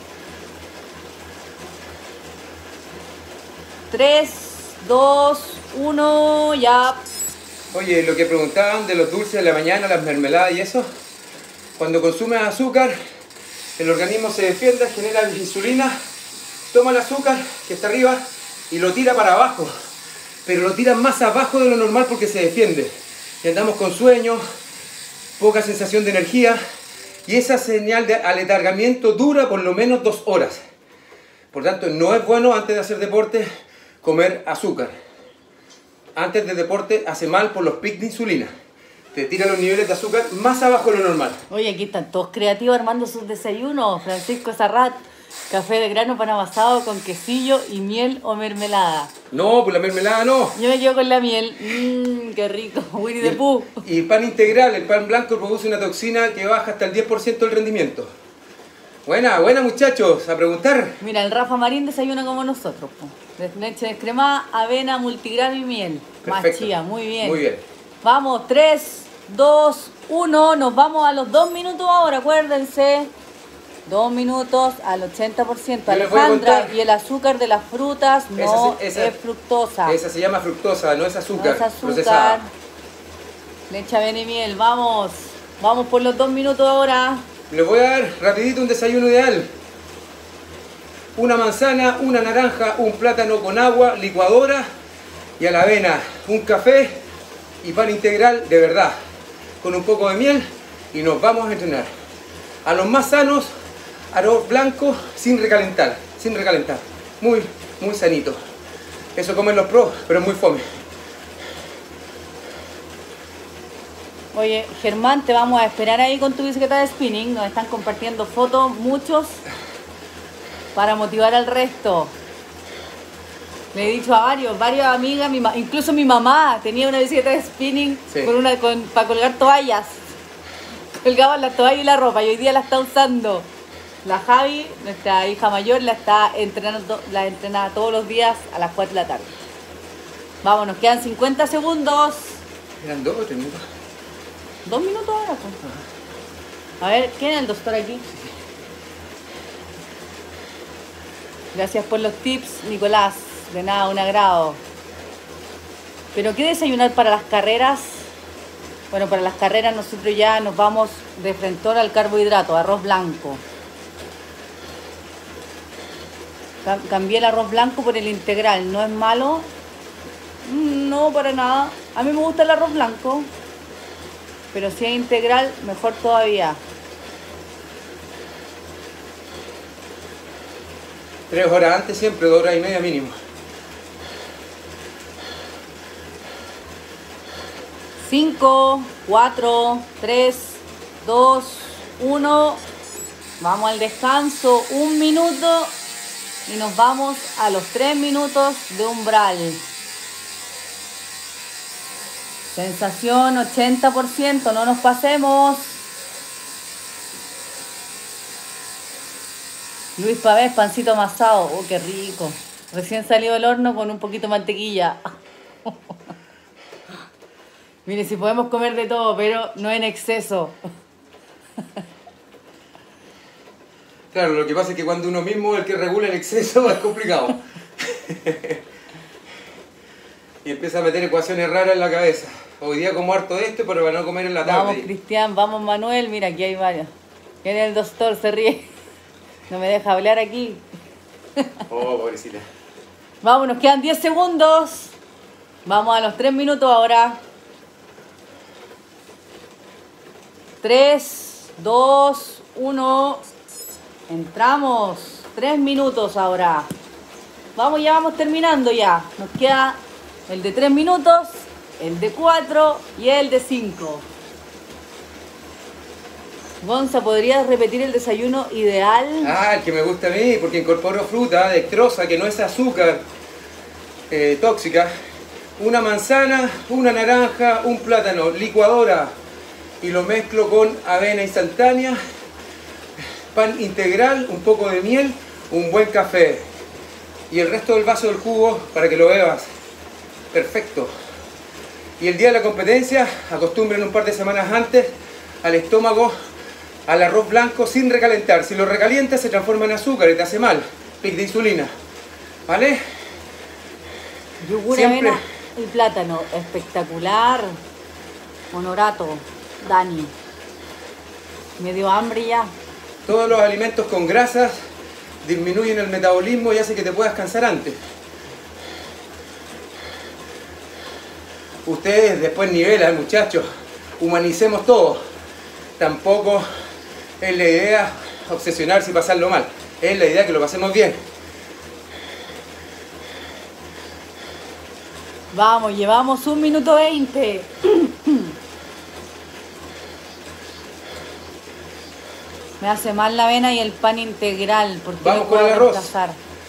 Speaker 2: tres, dos, uno, ya.
Speaker 1: Oye, lo que preguntaban de los dulces de la mañana, las mermeladas y eso, cuando consumes azúcar, el organismo se defiende, genera insulina, toma el azúcar que está arriba y lo tira para abajo, pero lo tira más abajo de lo normal porque se defiende. Y andamos con sueño, poca sensación de energía, y esa señal de aletargamiento dura por lo menos dos horas. Por tanto, no es bueno antes de hacer deporte comer azúcar. Antes del deporte hace mal por los pics de insulina. Te tira los niveles de azúcar más abajo de lo normal.
Speaker 2: Oye, aquí están todos creativos armando sus desayunos. Francisco Sarrat, café de grano, pan amasado con quesillo y miel o mermelada.
Speaker 1: No, pues la mermelada no.
Speaker 2: Yo me quedo con la miel. Mmm, qué rico. Winnie the Pooh.
Speaker 1: Y pan integral, el pan blanco produce una toxina que baja hasta el diez por ciento del rendimiento. Buena, buena muchachos, a preguntar.
Speaker 2: Mira, el Rafa Marín desayuna como nosotros. Po. Leche descremada, avena, multigrano y miel. Más
Speaker 1: Perfecto.
Speaker 2: chía, muy bien.
Speaker 1: Muy bien.
Speaker 2: Vamos, tres, dos, uno. Nos vamos a los dos minutos ahora, acuérdense. Dos minutos al ochenta por ciento.
Speaker 1: Yo les voy a
Speaker 2: Alejandra,
Speaker 1: contar.
Speaker 2: y el azúcar de las frutas no
Speaker 1: Esa se- esa-
Speaker 2: es fructosa.
Speaker 1: Esa se llama fructosa, no es
Speaker 2: No
Speaker 1: azúcar,
Speaker 2: es azúcar.
Speaker 1: procesada.
Speaker 2: Leche, avena y miel. Vamos. Vamos por los dos minutos ahora.
Speaker 1: Les voy a dar rapidito un desayuno ideal. Una manzana, una naranja, un plátano con agua, licuadora y a la avena un café y pan integral de verdad, con un poco de miel, y nos vamos a entrenar. A los más sanos, arroz blanco sin recalentar, sin recalentar. Muy, muy sanito. Eso comen los pros, pero es muy fome.
Speaker 2: Oye, Germán, te vamos a esperar ahí con tu bicicleta de spinning. Nos están compartiendo fotos muchos para motivar al resto. Le he dicho a varios, varias amigas, mi ma- incluso mi mamá tenía una bicicleta de spinning
Speaker 1: Sí.
Speaker 2: con una, con, para colgar toallas. Colgaban las toallas y la ropa y hoy día la está usando. La Javi, nuestra hija mayor, la está entrenando, la entrena todos los días a las cuatro de la tarde. Vamos, nos quedan cincuenta segundos.
Speaker 1: Eran dos o tres minutos.
Speaker 2: Dos minutos ahora, pues. A ver, ¿quién es el doctor aquí? Gracias por los tips, Nicolás. De nada, un agrado. ¿Pero qué desayunar para las carreras? Bueno, para las carreras nosotros ya nos vamos de frente al carbohidrato, arroz blanco. Cam- Cambié el arroz blanco por el integral. ¿No es malo? Mm, No, para nada. A mí me gusta el arroz blanco. Pero si es integral, mejor todavía.
Speaker 1: Tres horas antes siempre, dos horas y media mínimo.
Speaker 2: cinco, cuatro, tres, dos, uno. Vamos al descanso, un minuto y nos vamos a los tres minutos de umbral. Sensación ochenta por ciento, no nos pasemos. Luis Pavés, pancito amasado. Oh, qué rico. Recién salió del horno con un poquito de mantequilla. Mire, si podemos comer de todo, pero no en exceso.
Speaker 1: Claro, lo que pasa es que cuando uno mismo es el que regula el exceso es complicado. Y empieza a meter ecuaciones raras en la cabeza. Hoy día como harto de esto, pero para no comer en la tarde.
Speaker 2: Vamos, Cristian, vamos, Manuel. Mira, aquí hay varios. Viene el doctor, se ríe. No me deja hablar aquí.
Speaker 1: Oh, pobrecita.
Speaker 2: Vamos, nos quedan diez segundos. Vamos a los tres minutos ahora. tres, dos, uno. Entramos. tres minutos ahora. Vamos, ya vamos terminando ya. Nos queda el de tres minutos, el de cuatro y el de cinco. Gonza, ¿podrías repetir el desayuno ideal?
Speaker 1: Ah, el que me gusta a mí, porque incorporo fruta, dextrosa, que no es azúcar eh, tóxica. Una manzana, una naranja, un plátano, licuadora. Y lo mezclo con avena instantánea, pan integral, un poco de miel, un buen café. Y el resto del vaso del jugo para que lo bebas. Perfecto. Y el día de la competencia, acostumbren un par de semanas antes al estómago, al arroz blanco sin recalentar. Si lo recalientas se transforma en azúcar y te hace mal. Pic de insulina. ¿Vale?
Speaker 2: Yogur,
Speaker 1: Siempre.
Speaker 2: avena y plátano. Espectacular. Honorato. Dani. Me dio hambre ya.
Speaker 1: Todos los alimentos con grasas disminuyen el metabolismo y hacen que te puedas cansar antes. Ustedes después nivelan, muchachos. Humanicemos todo. Tampoco es la idea obsesionarse y pasarlo mal. Es la idea que lo pasemos bien.
Speaker 2: Vamos, llevamos un minuto veinte. Me hace mal la avena y el pan integral. ¿Por qué
Speaker 1: Vamos
Speaker 2: lo puedo
Speaker 1: con el arroz.
Speaker 2: reemplazar?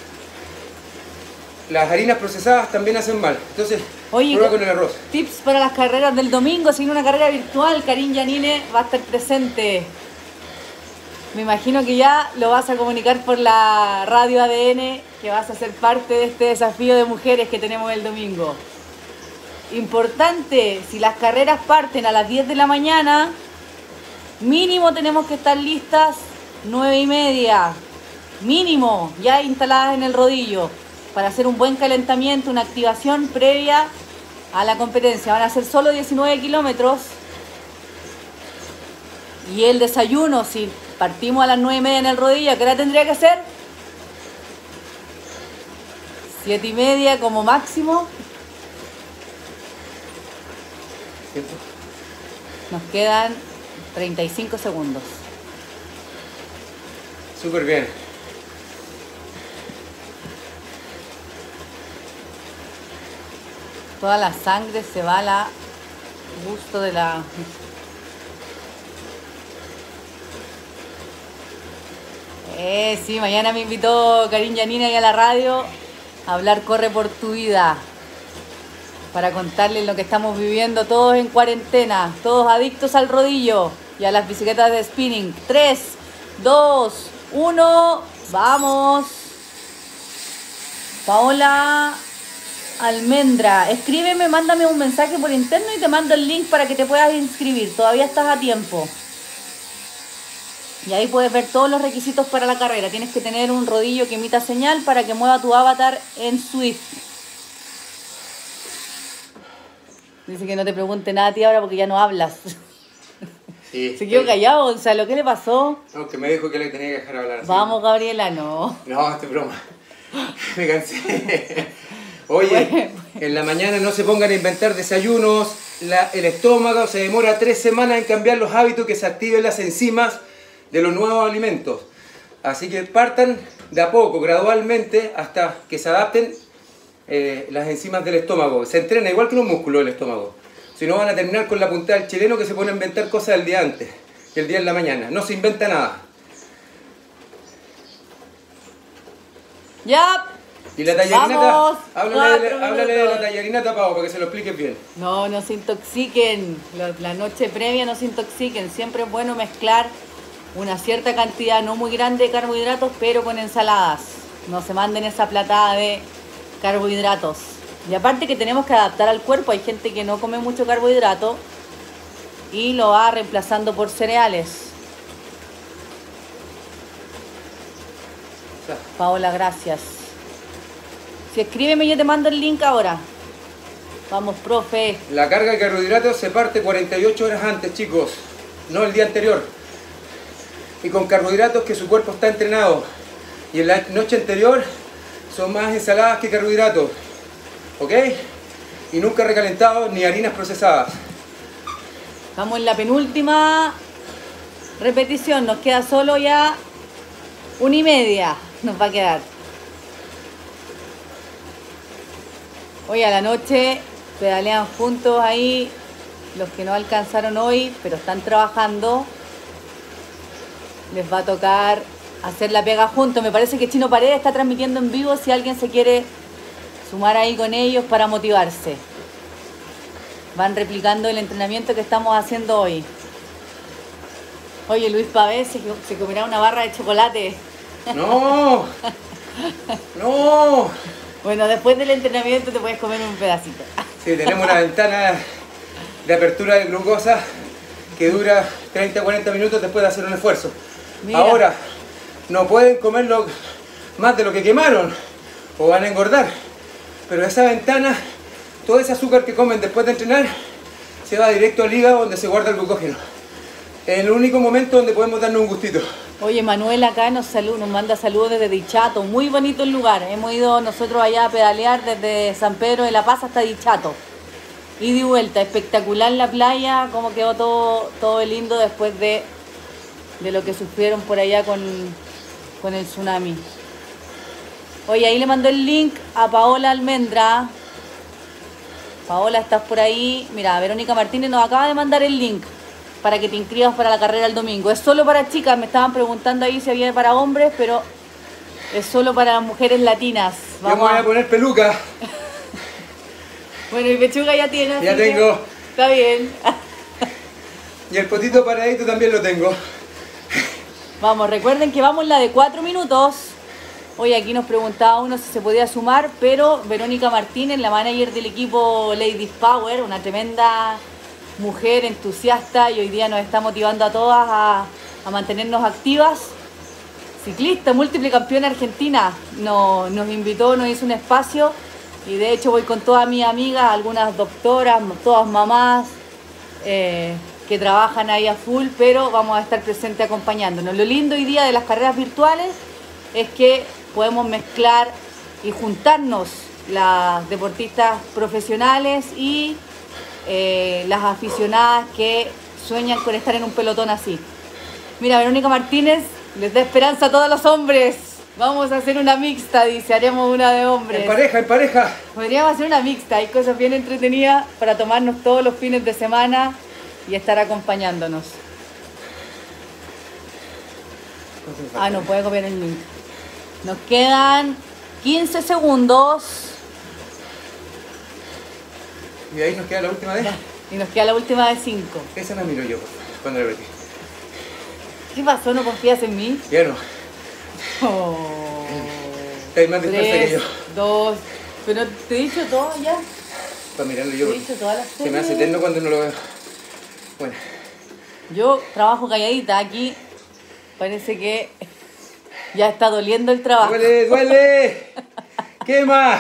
Speaker 1: Las harinas procesadas también hacen mal. Entonces,
Speaker 2: Oye,
Speaker 1: prueba con el arroz.
Speaker 2: Tips para las carreras del domingo. Si una carrera virtual, Karin Yanine va a estar presente. Me imagino que ya lo vas a comunicar por la radio A D N, que vas a ser parte de este desafío de mujeres que tenemos el domingo. Importante, si las carreras parten a las diez de la mañana, mínimo tenemos que estar listas nueve y media. Mínimo, ya instaladas en el rodillo, para hacer un buen calentamiento, una activación previa a la competencia. Van a ser solo diecinueve kilómetros. Y el desayuno, si partimos a las nueve y media en el rodillo, ¿qué hora tendría que ser? siete y media como máximo. Nos quedan treinta y cinco segundos.
Speaker 1: Súper bien.
Speaker 2: Toda la sangre se va al gusto de la... Eh, sí, mañana me invitó Karin Yanina ahí a la radio a hablar Corre por tu vida, para contarles lo que estamos viviendo todos en cuarentena, todos adictos al rodillo y a las bicicletas de spinning. tres, dos, uno, ¡vamos! Paola Almendra, escríbeme, mándame un mensaje por interno y te mando el link para que te puedas inscribir. Todavía estás a tiempo. Y ahí puedes ver todos los requisitos para la carrera. Tienes que tener un rodillo que emita señal para que mueva tu avatar en Swift. Dice que no te pregunte nada a ti ahora porque ya no hablas.
Speaker 1: Sí,
Speaker 2: Se quedó
Speaker 1: estoy-
Speaker 2: callado, Gonzalo. ¿Qué le pasó?
Speaker 1: No, que me dijo que le tenía que dejar hablar así.
Speaker 2: Vamos, Gabriela, no.
Speaker 1: No, esto es broma. Me cansé. Oye, en la mañana no se pongan a inventar desayunos. La- el estómago se demora tres semanas en cambiar los hábitos, que se activen las enzimas de los nuevos alimentos. Así que partan de a poco, gradualmente, hasta que se adapten eh, las enzimas del estómago. Se entrena igual que los músculos del estómago. Si no van a terminar con la punta del chileno que se pone a inventar cosas el día antes, y el día en la mañana. No se inventa nada.
Speaker 2: Ya.
Speaker 1: Y la tallarinata,
Speaker 2: Vamos,
Speaker 1: háblale, de,
Speaker 2: cuatro
Speaker 1: háblale de la
Speaker 2: minutos.
Speaker 1: tallarinata, Pau, para que se lo expliques bien.
Speaker 2: No, no se intoxiquen. La, la noche previa no se intoxiquen. Siempre es bueno mezclar una cierta cantidad, no muy grande de carbohidratos, pero con ensaladas. No se manden esa platada de carbohidratos. Y aparte que tenemos que adaptar al cuerpo. Hay gente que no come mucho carbohidrato y lo va reemplazando por cereales. Paola, gracias. Si escríbeme, yo te mando el link ahora. Vamos, profe.
Speaker 1: La carga de carbohidratos se parte cuarenta y ocho horas antes, chicos, no el día anterior. Y con carbohidratos que su cuerpo está entrenado. Y en la noche anterior son más ensaladas que carbohidratos. ¿Ok? Y nunca recalentados ni harinas procesadas.
Speaker 2: Estamos en la penúltima repetición. Nos queda solo ya una y media. Nos va a quedar. Hoy a la noche pedalean juntos ahí los que no alcanzaron hoy, pero están trabajando. Les va a tocar hacer la pega juntos. Me parece que Chino Paredes está transmitiendo en vivo si alguien se quiere sumar ahí con ellos para motivarse. Van replicando el entrenamiento que estamos haciendo hoy. Oye, Luis Pavés se, se comerá una barra de chocolate.
Speaker 1: ¡No! ¡No!
Speaker 2: Bueno, después del entrenamiento te puedes comer un pedacito.
Speaker 1: Sí, tenemos una ventana de apertura de glucosa que dura treinta a cuarenta minutos después de hacer un esfuerzo.
Speaker 2: Mira.
Speaker 1: Ahora, no pueden comerlo más de lo que quemaron o van a engordar. Pero esa ventana, todo ese azúcar que comen después de entrenar, se va directo al hígado donde se guarda el glucógeno. Es el único momento donde podemos darnos un gustito.
Speaker 2: Oye, Manuel acá nos, salud, nos manda saludos desde Dichato. Muy bonito el lugar. Hemos ido nosotros allá a pedalear desde San Pedro de la Paz hasta Dichato. Ida y vuelta. Espectacular la playa. Cómo quedó todo, todo lindo después de, de lo que sufrieron por allá con, con el tsunami. Oye, ahí le mandó el link a Paola Almendra. Paola, estás por ahí. Mira, Verónica Martínez nos acaba de mandar el link para que te inscribas para la carrera el domingo. Es solo para chicas, me estaban preguntando ahí si había para hombres, pero es solo para mujeres latinas.
Speaker 1: Vamos Yo me voy a, a poner peluca.
Speaker 2: Bueno, y pechuga ya tienes.
Speaker 1: Ya tengo.
Speaker 2: Está bien.
Speaker 1: Y el potito paradito también lo tengo.
Speaker 2: Vamos, recuerden que vamos la de cuatro minutos. Hoy aquí nos preguntaba uno si se podía sumar, pero Verónica Martínez, la manager del equipo Ladies Power, una tremenda mujer entusiasta y hoy día nos está motivando a todas a, a mantenernos activas. Ciclista, múltiple campeona argentina, no, nos invitó, nos hizo un espacio y de hecho voy con todas mis amigas, algunas doctoras, todas mamás eh, que trabajan ahí a full, pero vamos a estar presentes acompañándonos. Lo lindo hoy día de las carreras virtuales es que podemos mezclar y juntarnos las deportistas profesionales y Eh, las aficionadas que sueñan con estar en un pelotón así. Mira, Verónica Martínez les da esperanza a todos los hombres. Vamos a hacer una mixta, dice, haremos una de hombres.
Speaker 1: En pareja, en pareja.
Speaker 2: Podríamos hacer una mixta, hay cosas bien entretenidas para tomarnos todos los fines de semana y estar acompañándonos. Ah, no puede copiar el link. Nos quedan quince segundos.
Speaker 1: Y ahí nos queda la última vez.
Speaker 2: Y nos queda la última de cinco.
Speaker 1: Esa la miro yo, cuando la metí.
Speaker 2: ¿Qué pasó? ¿No confías en mí?
Speaker 1: Ya no.
Speaker 2: Oh.
Speaker 1: Estás más dispersa que yo.
Speaker 2: Dos. Pero te he dicho todo ya.
Speaker 1: Para mirarlo yo.
Speaker 2: Te he dicho todas las
Speaker 1: Se me hace eterno cuando no lo veo. Bueno.
Speaker 2: Yo trabajo calladita. Aquí parece que ya está doliendo el trabajo.
Speaker 1: ¡Duele, duele! ¡Quema!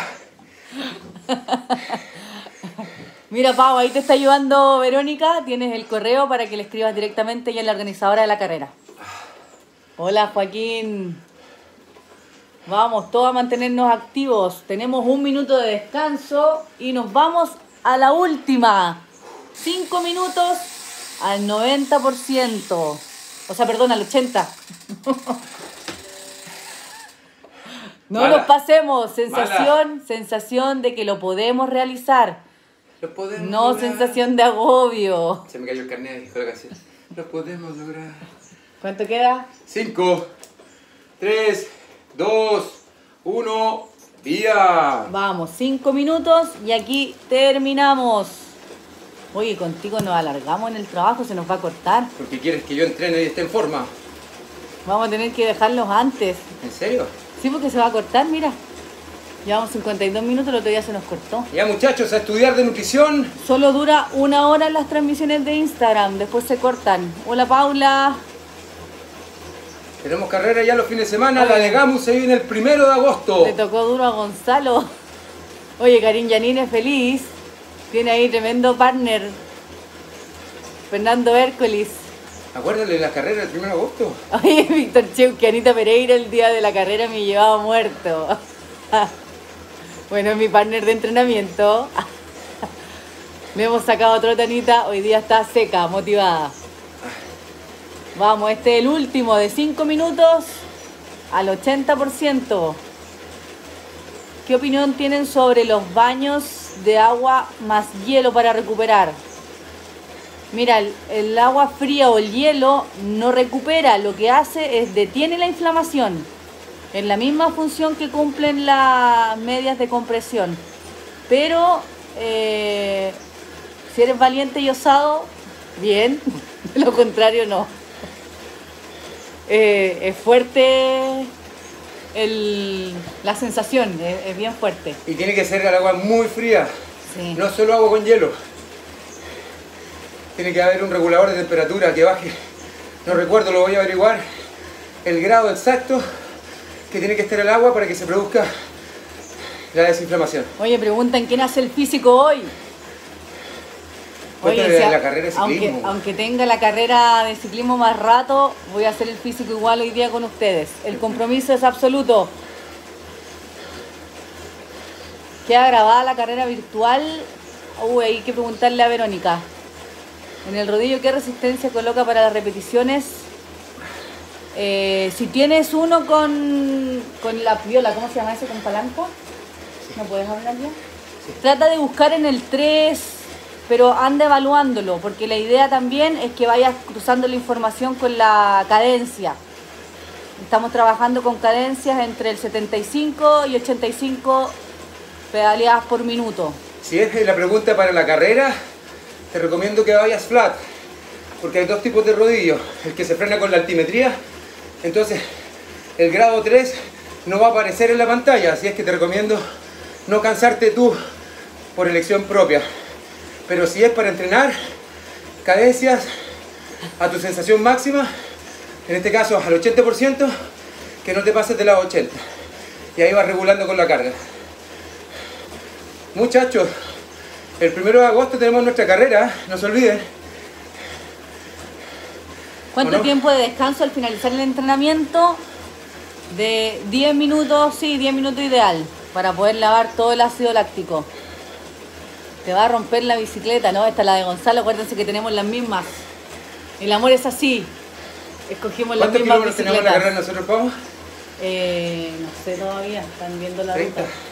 Speaker 2: Mira, Pau, ahí te está ayudando Verónica. Tienes el correo para que le escribas directamente ella es la organizadora de la carrera. Hola, Joaquín. Vamos, todos a mantenernos activos. Tenemos un minuto de descanso y nos vamos a la última. Cinco minutos al noventa por ciento. O sea, perdón, al ochenta por ciento. No
Speaker 1: Mala.
Speaker 2: nos pasemos. Sensación,
Speaker 1: Mala.
Speaker 2: sensación de que lo podemos realizar.
Speaker 1: Lo podemos
Speaker 2: No,
Speaker 1: lograr.
Speaker 2: sensación de agobio.
Speaker 1: Se me cayó el carnet, dijo la canción. Lo podemos lograr.
Speaker 2: ¿Cuánto queda?
Speaker 1: cinco, tres, dos, uno, vía.
Speaker 2: Vamos, cinco minutos y aquí terminamos. Oye, contigo nos alargamos en el trabajo, se nos va a cortar.
Speaker 1: Porque quieres que yo entrene y esté en forma.
Speaker 2: Vamos a tener que dejarlos antes.
Speaker 1: ¿En serio?
Speaker 2: Sí, porque se va a cortar, mira. Llevamos cincuenta y dos minutos, el otro día se nos cortó.
Speaker 1: Ya muchachos, a estudiar de nutrición.
Speaker 2: Solo dura una hora las transmisiones de Instagram, después se cortan. Hola Paula.
Speaker 1: Tenemos carrera ya los fines de semana.
Speaker 2: Oye.
Speaker 1: La de Gamus se viene el primero de agosto.
Speaker 2: Le tocó duro a Gonzalo. Oye, Karin Yanin es feliz. Tiene ahí tremendo partner. Fernando Hércules.
Speaker 1: Acuérdale la carrera del primero de agosto.
Speaker 2: Oye, Víctor Cheu, que Anita Pereira el día de la carrera me llevaba muerto. Bueno, es mi partner de entrenamiento. Le hemos sacado otra Anita. Hoy día está seca, motivada. Vamos, este es el último de cinco minutos al ochenta por ciento. ¿Qué opinión tienen sobre los baños de agua más hielo para recuperar? Mira, el, el agua fría o el hielo no recupera, lo que hace es detiene la inflamación. Es la misma función que cumplen las medias de compresión. Pero eh, si eres valiente y osado, bien, de lo contrario no. Eh, es fuerte el, la sensación, es, es bien fuerte.
Speaker 1: Y tiene que ser el agua muy fría.
Speaker 2: Sí.
Speaker 1: No solo agua con hielo. Tiene que haber un regulador de temperatura que baje. No recuerdo, lo voy a averiguar. El grado exacto que tiene que estar el agua para que se produzca la desinflamación.
Speaker 2: Oye, preguntan quién hace el físico hoy.
Speaker 1: Cuéntame
Speaker 2: Oye,
Speaker 1: de
Speaker 2: si
Speaker 1: la
Speaker 2: a-
Speaker 1: carrera de
Speaker 2: aunque,
Speaker 1: ciclismo.
Speaker 2: aunque tenga la carrera de ciclismo más rato, voy a hacer el físico igual hoy día con ustedes. El compromiso es absoluto. Queda grabada la carrera virtual. Uy, hay que preguntarle a Verónica. En el rodillo, ¿qué resistencia coloca para las repeticiones? Eh, si tienes uno con, con la piola, ¿cómo se llama ese? ¿Con palanco? ¿No puedes hablar ya? Trata de buscar en el tres, pero anda evaluándolo, porque la idea también es que vayas cruzando la información con la cadencia. Estamos trabajando con cadencias entre el setenta y cinco y ochenta y cinco pedaleadas por minuto.
Speaker 1: Si es la pregunta para la carrera, te recomiendo que vayas flat, porque hay dos tipos de rodillos, el que se frena con la altimetría, entonces el grado tres no va a aparecer en la pantalla, así es que te recomiendo no cansarte tú por elección propia, pero si es para entrenar, cadencias a tu sensación máxima, en este caso al ochenta por ciento, que no te pases de la ochenta, y ahí vas regulando con la carga. Muchachos, el primero de agosto tenemos nuestra carrera, no se olviden.
Speaker 2: ¿Cuánto
Speaker 1: ¿O no?
Speaker 2: tiempo de descanso al finalizar el entrenamiento? De diez minutos, sí, diez minutos ideal, para poder lavar todo el ácido láctico. Te va a romper la bicicleta, ¿no? Esta es la de Gonzalo, acuérdense que tenemos las mismas. El amor es así. Escogimos las
Speaker 1: ¿Cuántos
Speaker 2: mismas
Speaker 1: kilómetros tenemos en la carrera
Speaker 2: bicicletas.
Speaker 1: nosotros, Pau?
Speaker 2: Eh, no sé todavía, están viendo la
Speaker 1: treinta.
Speaker 2: ruta.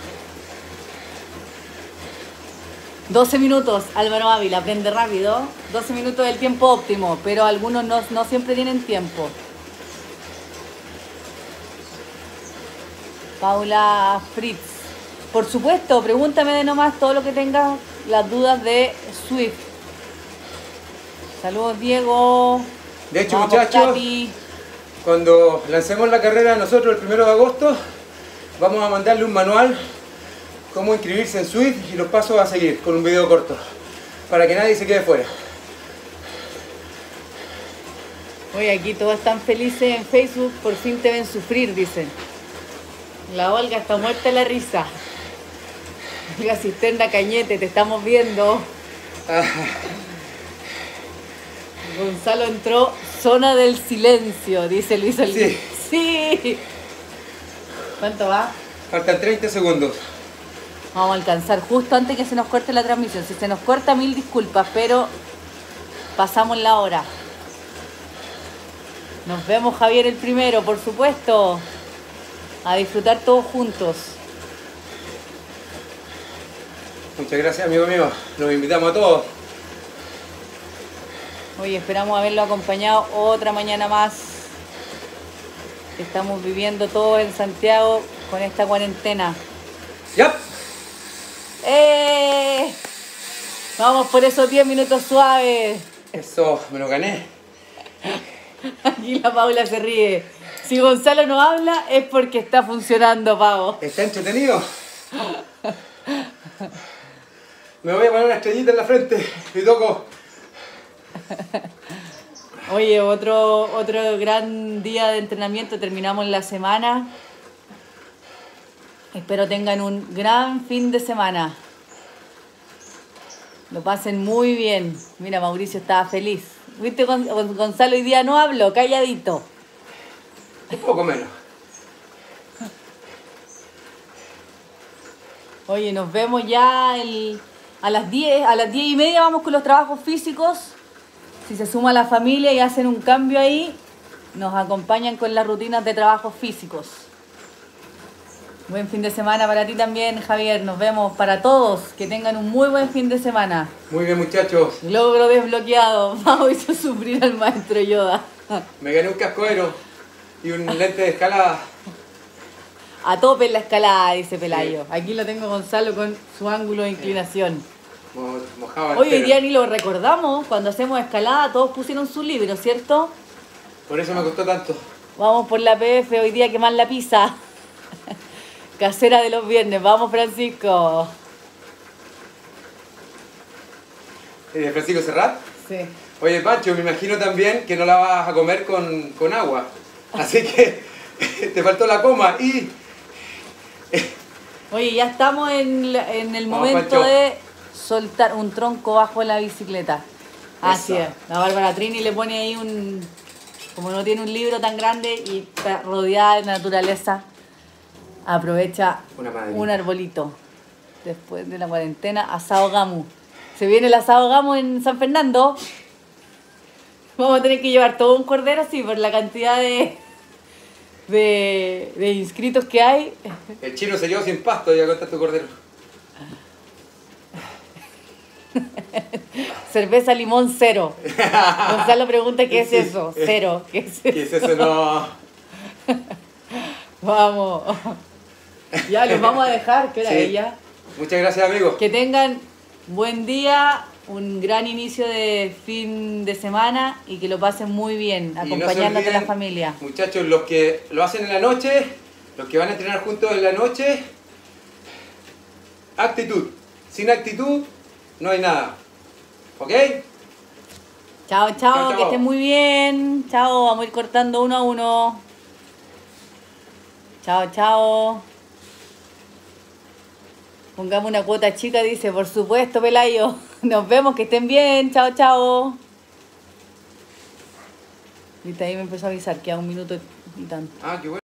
Speaker 2: doce minutos, Álvaro Ávila, aprende rápido. doce minutos es el tiempo óptimo, pero algunos no, no siempre tienen tiempo. Paula Fritz. Por supuesto, pregúntame de nomás todo lo que tengas, las dudas de Swift. Saludos, Diego.
Speaker 1: De hecho,
Speaker 2: Vamos,
Speaker 1: muchachos,
Speaker 2: Katy.
Speaker 1: cuando lancemos la carrera nosotros el primero de agosto, vamos a mandarle un manual cómo inscribirse en Swift y los pasos a seguir con un video corto, para que nadie se quede fuera.
Speaker 2: Oye, aquí todos están felices en Facebook, por fin te ven sufrir, dicen. La Olga está muerta de la risa. Olga Cisterna Cañete, te estamos viendo.
Speaker 1: Ah,
Speaker 2: Gonzalo entró, zona del silencio, dice Luis Olguín. Sí. ¿Cuánto va?
Speaker 1: faltan treinta segundos.
Speaker 2: Vamos a alcanzar justo antes que se nos corte la transmisión. Si se nos corta, mil disculpas, pero pasamos la hora. Nos vemos, Javier, el primero, por supuesto. A disfrutar todos juntos.
Speaker 1: Muchas gracias, amigo mío. Los invitamos a todos.
Speaker 2: Oye, esperamos haberlo acompañado otra mañana más. Estamos viviendo todos en Santiago con esta cuarentena.
Speaker 1: ¡Ya!
Speaker 2: ¡Eh! Vamos por esos diez minutos suaves.
Speaker 1: Eso, me lo gané.
Speaker 2: Aquí la Paula se ríe. Si Gonzalo no habla es porque está funcionando, Pavo.
Speaker 1: ¿Está entretenido? Me voy a poner una estrellita en la frente y toco.
Speaker 2: Oye, otro, otro gran día de entrenamiento. Terminamos la semana. Espero tengan un gran fin de semana. Lo pasen muy bien. Mira, Mauricio estaba feliz. ¿Viste, Gonzalo? Hoy día no hablo, calladito.
Speaker 1: Un poco menos.
Speaker 2: Oye, nos vemos ya el, a las diez. A las diez y media vamos con los trabajos físicos. Si se suma la familia y hacen un cambio ahí, nos acompañan con las rutinas de trabajos físicos. Buen fin de semana para ti también, Javier. Nos vemos para todos. Que tengan un muy buen fin de semana.
Speaker 1: Muy bien, muchachos.
Speaker 2: Logro desbloqueado. Vamos, hizo sufrir al maestro Yoda.
Speaker 1: Me gané un cascoero y un lente de escalada.
Speaker 2: A tope en la escalada, dice Pelayo.
Speaker 1: Sí.
Speaker 2: Aquí lo tengo Gonzalo con su ángulo de inclinación.
Speaker 1: Mo- Mojaba
Speaker 2: Hoy
Speaker 1: entero.
Speaker 2: día ni lo recordamos. Cuando hacemos escalada todos pusieron su libro, ¿cierto?
Speaker 1: Por eso me costó tanto.
Speaker 2: Vamos por la P F hoy día, quemar la pizza. Casera de los viernes. Vamos, Francisco.
Speaker 1: Eh, Francisco Serrat.
Speaker 2: Sí.
Speaker 1: Oye, Pancho, me imagino también que no la vas a comer con, con agua. Así que te faltó la coma y...
Speaker 2: Oye, ya estamos en, la- en el
Speaker 1: Vamos,
Speaker 2: momento
Speaker 1: Pancho.
Speaker 2: de soltar un tronco bajo la bicicleta. Así
Speaker 1: Eso.
Speaker 2: es. La Bárbara Trini le pone ahí un... Como no tiene un libro tan grande y está rodeada de naturaleza, aprovecha
Speaker 1: Una madre.
Speaker 2: un arbolito. Después de la cuarentena, asado gamu. Se viene el asado gamu en San Fernando. Vamos a tener que llevar todo un cordero, sí, por la cantidad de, de, de inscritos que hay.
Speaker 1: El chino se quedó sin pasto y a contar tu cordero.
Speaker 2: Cerveza limón cero. Gonzalo pregunta qué es
Speaker 1: Sí.
Speaker 2: eso. Cero. ¿Qué es
Speaker 1: ¿Qué
Speaker 2: eso?
Speaker 1: es eso? No...
Speaker 2: Vamos. Ya, los vamos a dejar. ¿Qué hora
Speaker 1: Sí.
Speaker 2: es ya?
Speaker 1: Muchas gracias, amigos.
Speaker 2: Que tengan buen día, un gran inicio de fin de semana y que lo pasen muy bien,
Speaker 1: Y no se
Speaker 2: acompañándote a la
Speaker 1: olviden,
Speaker 2: familia.
Speaker 1: Muchachos, los que lo hacen en la noche, los que van a entrenar juntos en la noche, actitud. Sin actitud no hay nada. ¿Ok?
Speaker 2: Chao, chao,
Speaker 1: Chao, chao.
Speaker 2: que estén muy bien. Chao, vamos a ir cortando uno a uno. Chao, chao. Pongamos una cuota chica, dice, por supuesto, Pelayo. Nos vemos, que estén bien. Chao, chao. Viste, ahí me empezó a avisar que a un minuto y tanto.
Speaker 1: Ah, qué bueno.